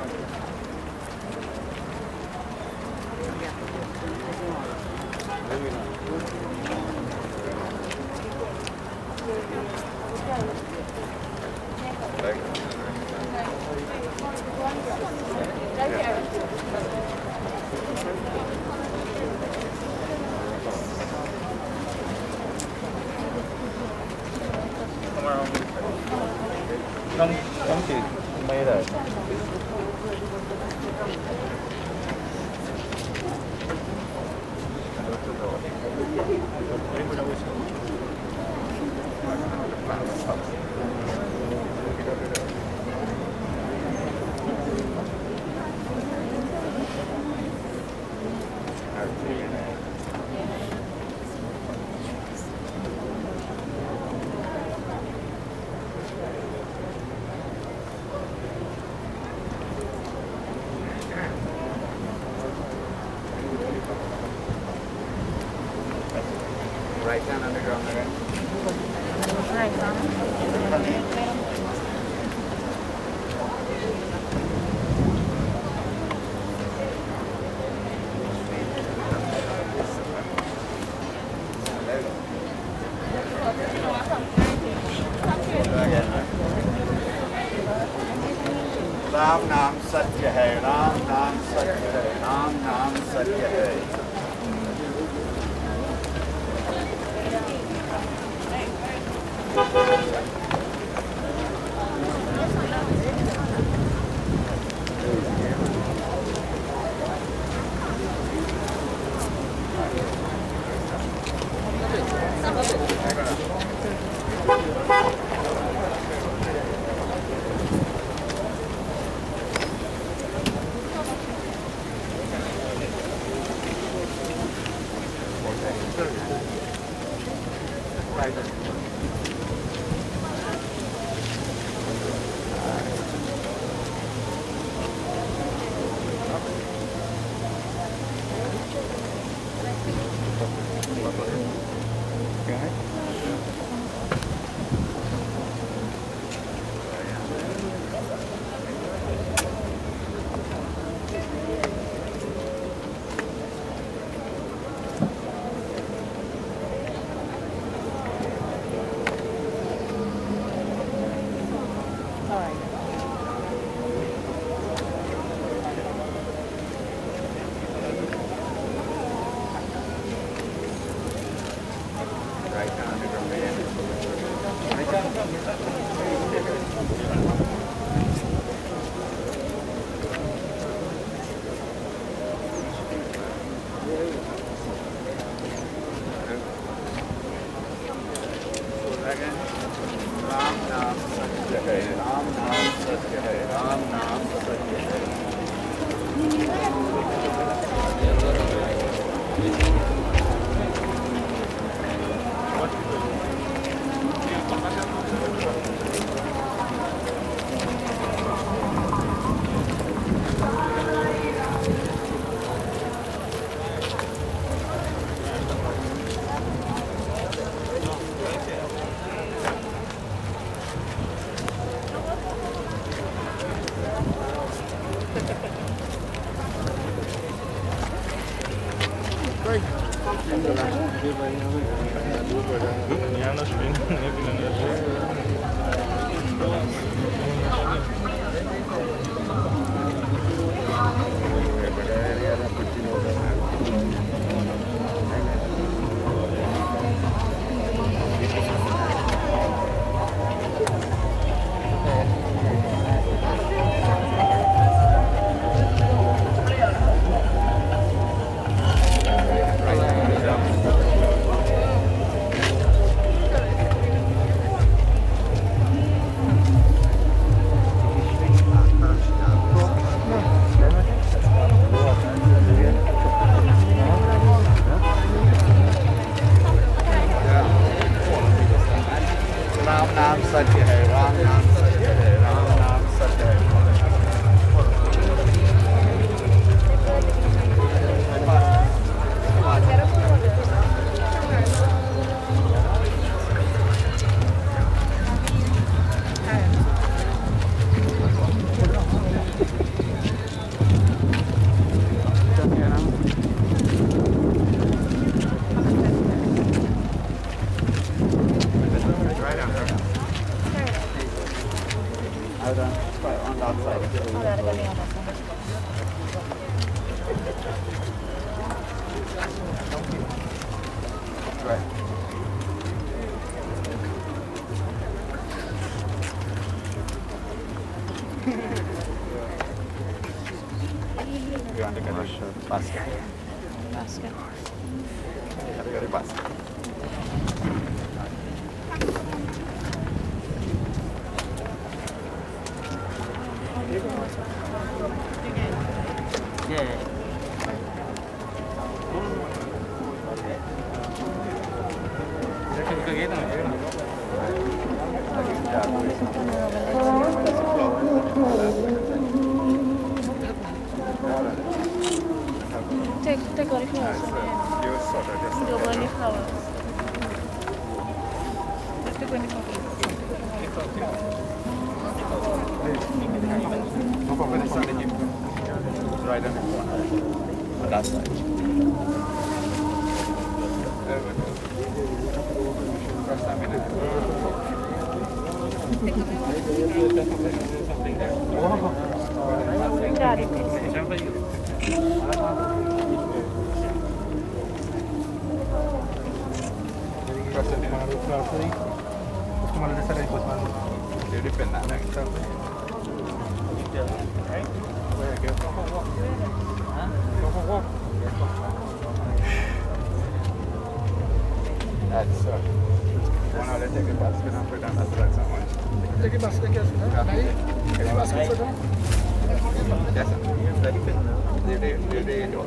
Không chỉ mây đấy. Right hand on the ground, alright? Right hand. Ram Naam Satya Hai. Ram Naam Satya Hai. Ram Naam Satya Hai. Right. Ram नाम सत्य है, राम नाम सत्य है, राम नाम सत्य है। You want to get a basket? Basket. Have you got a basket? Take all the flowers. Don't burn the flowers. Just take all the flowers. Right on the corner. On that side. First time in Got it. That's one of the take a basket and put on that side someone. Take a basket, yes, sir. Take a basket, sir. Yes, sir. They do.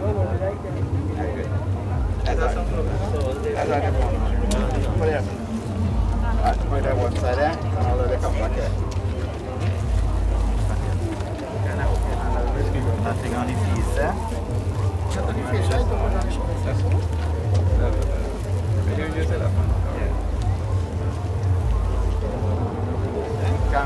As I put it put it one side there, and I'll let it come back here. Nothing on the piece there. You use it up. Come.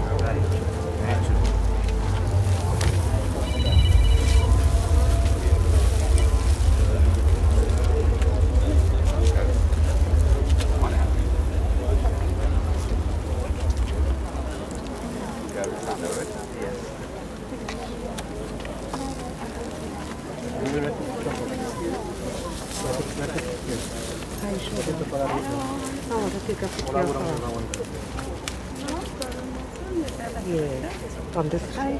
Yeah, on this side.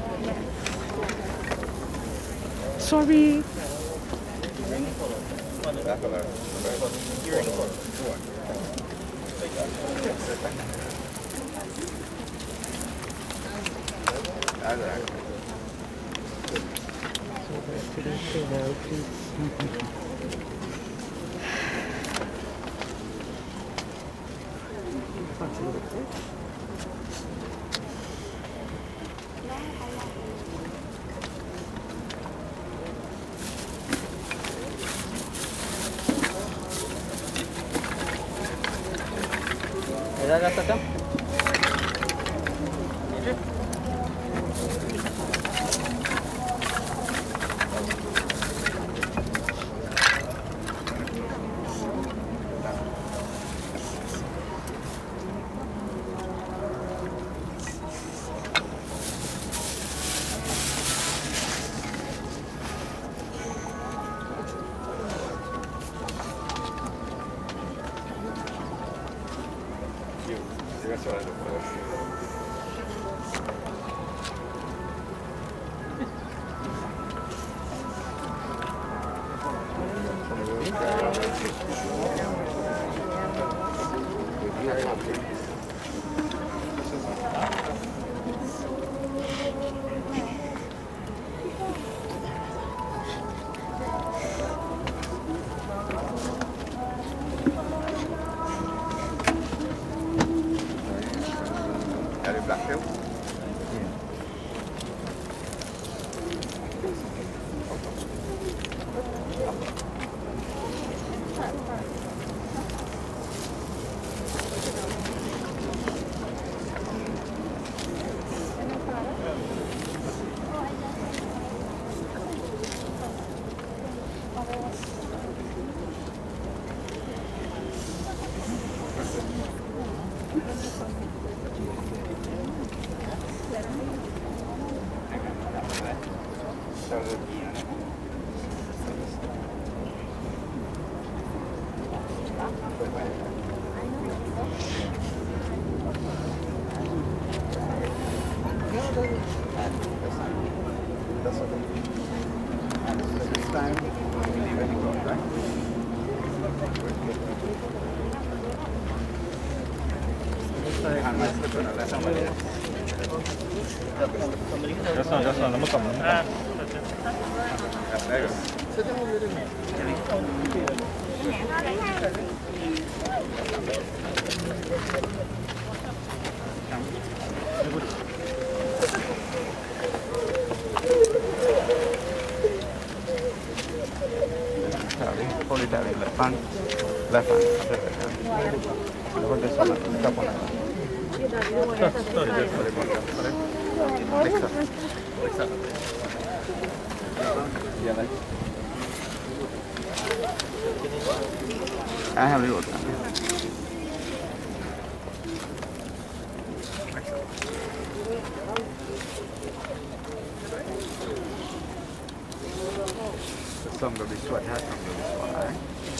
Sorry. Ada kata dong? of course. Blackfield? Just on, 넘어가. Hold it down, left hand. Left hand. Hold this one, the top one. I have the road. Some will be sweat hat, some will be sweat eye.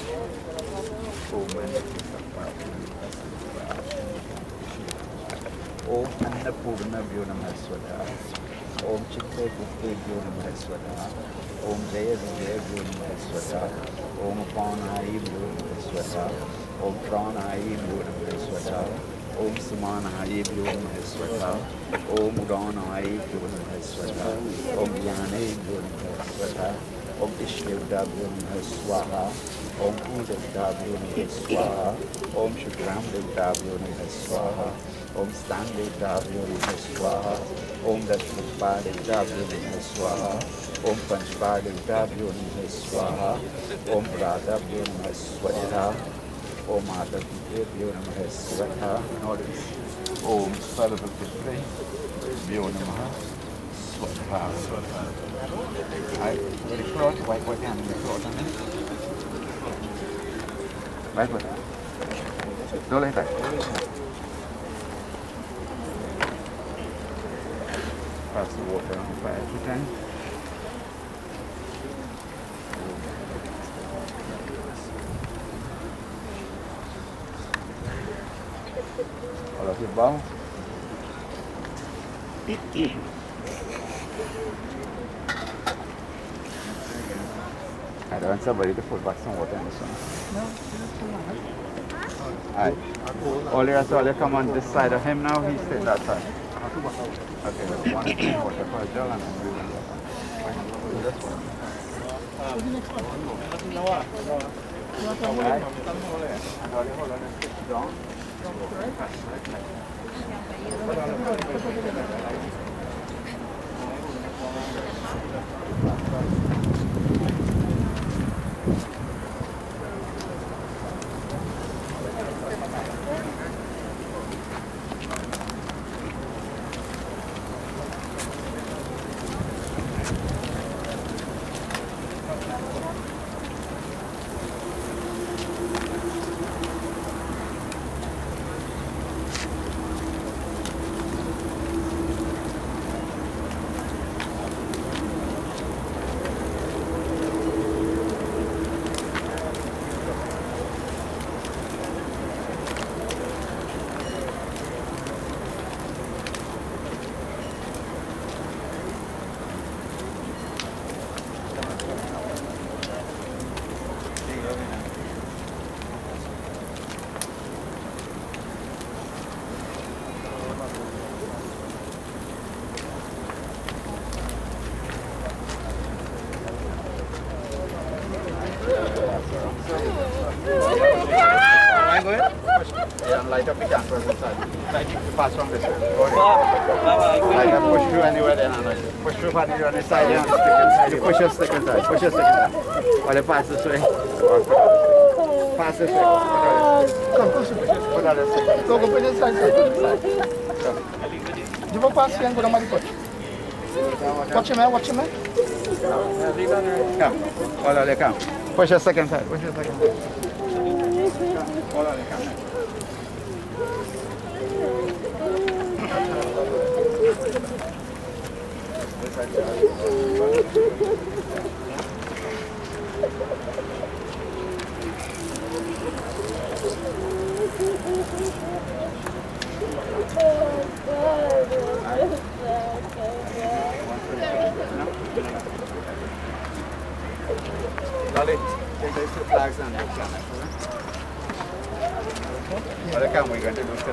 Om Annapurna Vyonamahaswada. Om Chitta Gupte Vyonamahaswada. Om Jaya Vijaya Vyonamahaswada. Om Panayi Vyonamahaswada. Om Pranayi Vyonamahaswada. Om Sumanayi Vyonamahaswada. Om Udanayi Vyonamahaswada. Om Jnane Vyonamahaswada. Om Ishdevda Vyonamahaswada. Om Udevda Vyonamahaswada. Om Shudram Devda Vyonamahaswada. Om Standevda Vyonamahaswada. Om Dashmukpadevda Vyonamahaswada. Om Panchpadevda Vyonamahaswada. Om Radha Vyonamahaswada. Om Adavite Vyonamahaswada. Om Sarvapitra Vyonamahaswada. Right, ready for it? Right foot down, left foot on it. Right foot down. Don't let that. Pass the water on 5 to 10. All of your bow. I want somebody to put back some water in this one. Alright. All you come on this side of him now, he's sitting that side. Okay, let's one water for a gel and then we will go. This one. Alright. And all you hold on and sit down. and light up the campus inside. Like you pass from this way. Light up, push through anywhere then and push through on the side and stick inside. You push your stick inside. Push your stick inside. While you pass this way. Pass this way. Come, push it. Put out this way. Go put it inside. You will pass here and go to my coach. Watch him, man. Watch him, man. Come. Hold on, come. Push your stick inside. Push your stick inside. Hold on, come. Lolly, take these two flags and you'll come. Well, come, we're going to do it.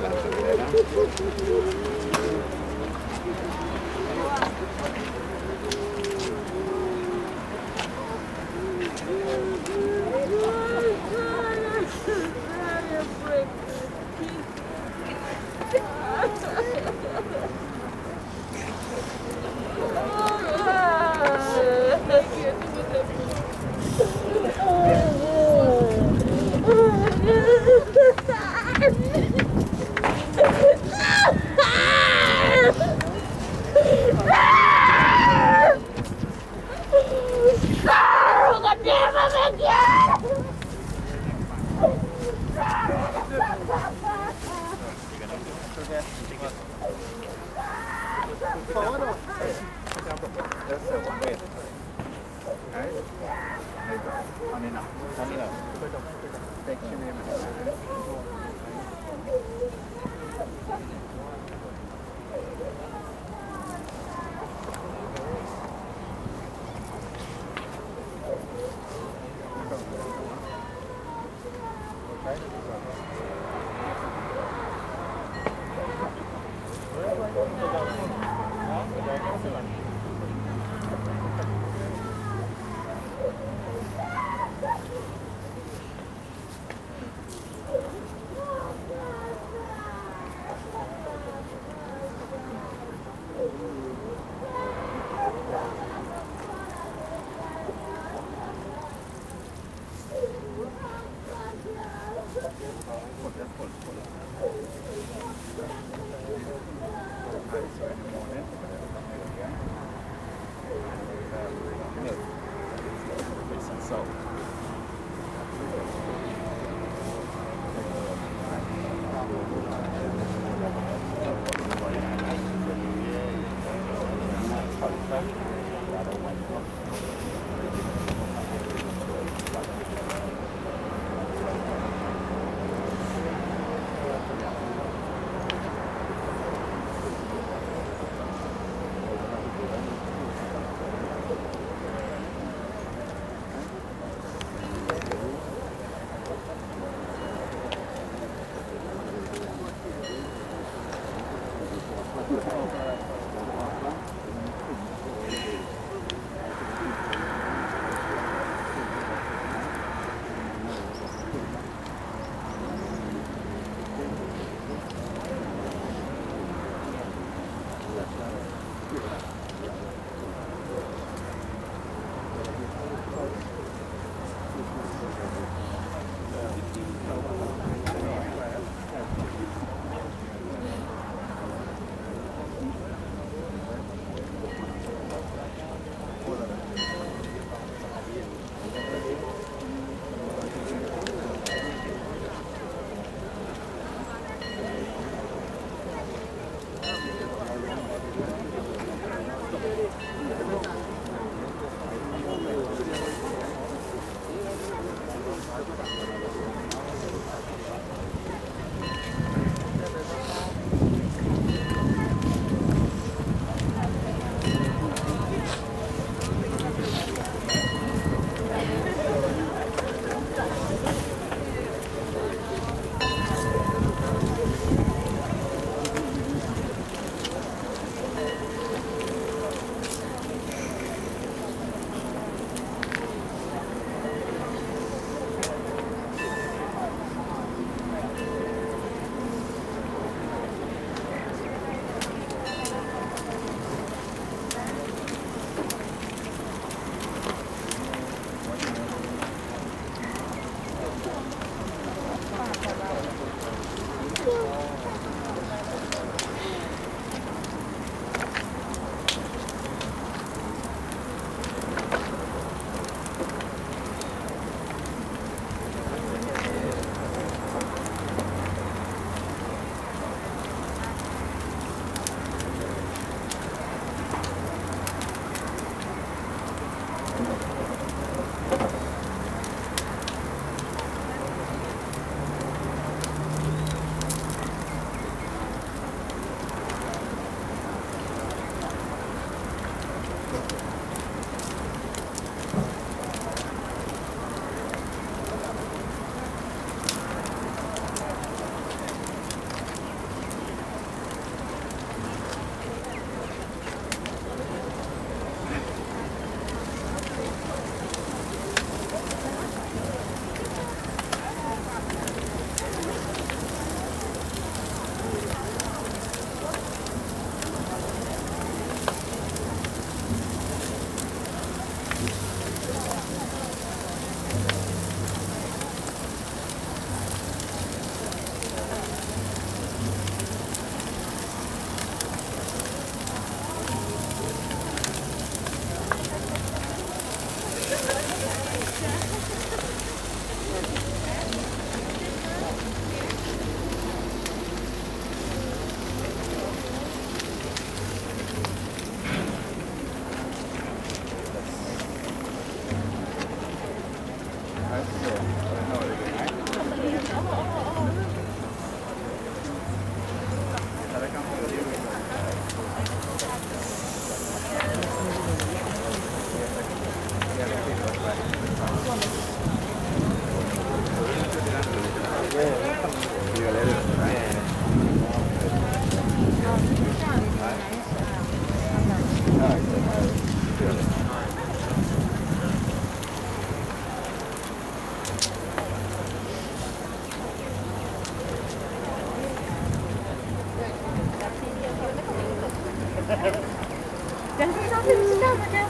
Jangan sampai di situ, jangan.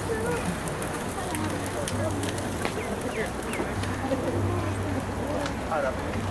Harap.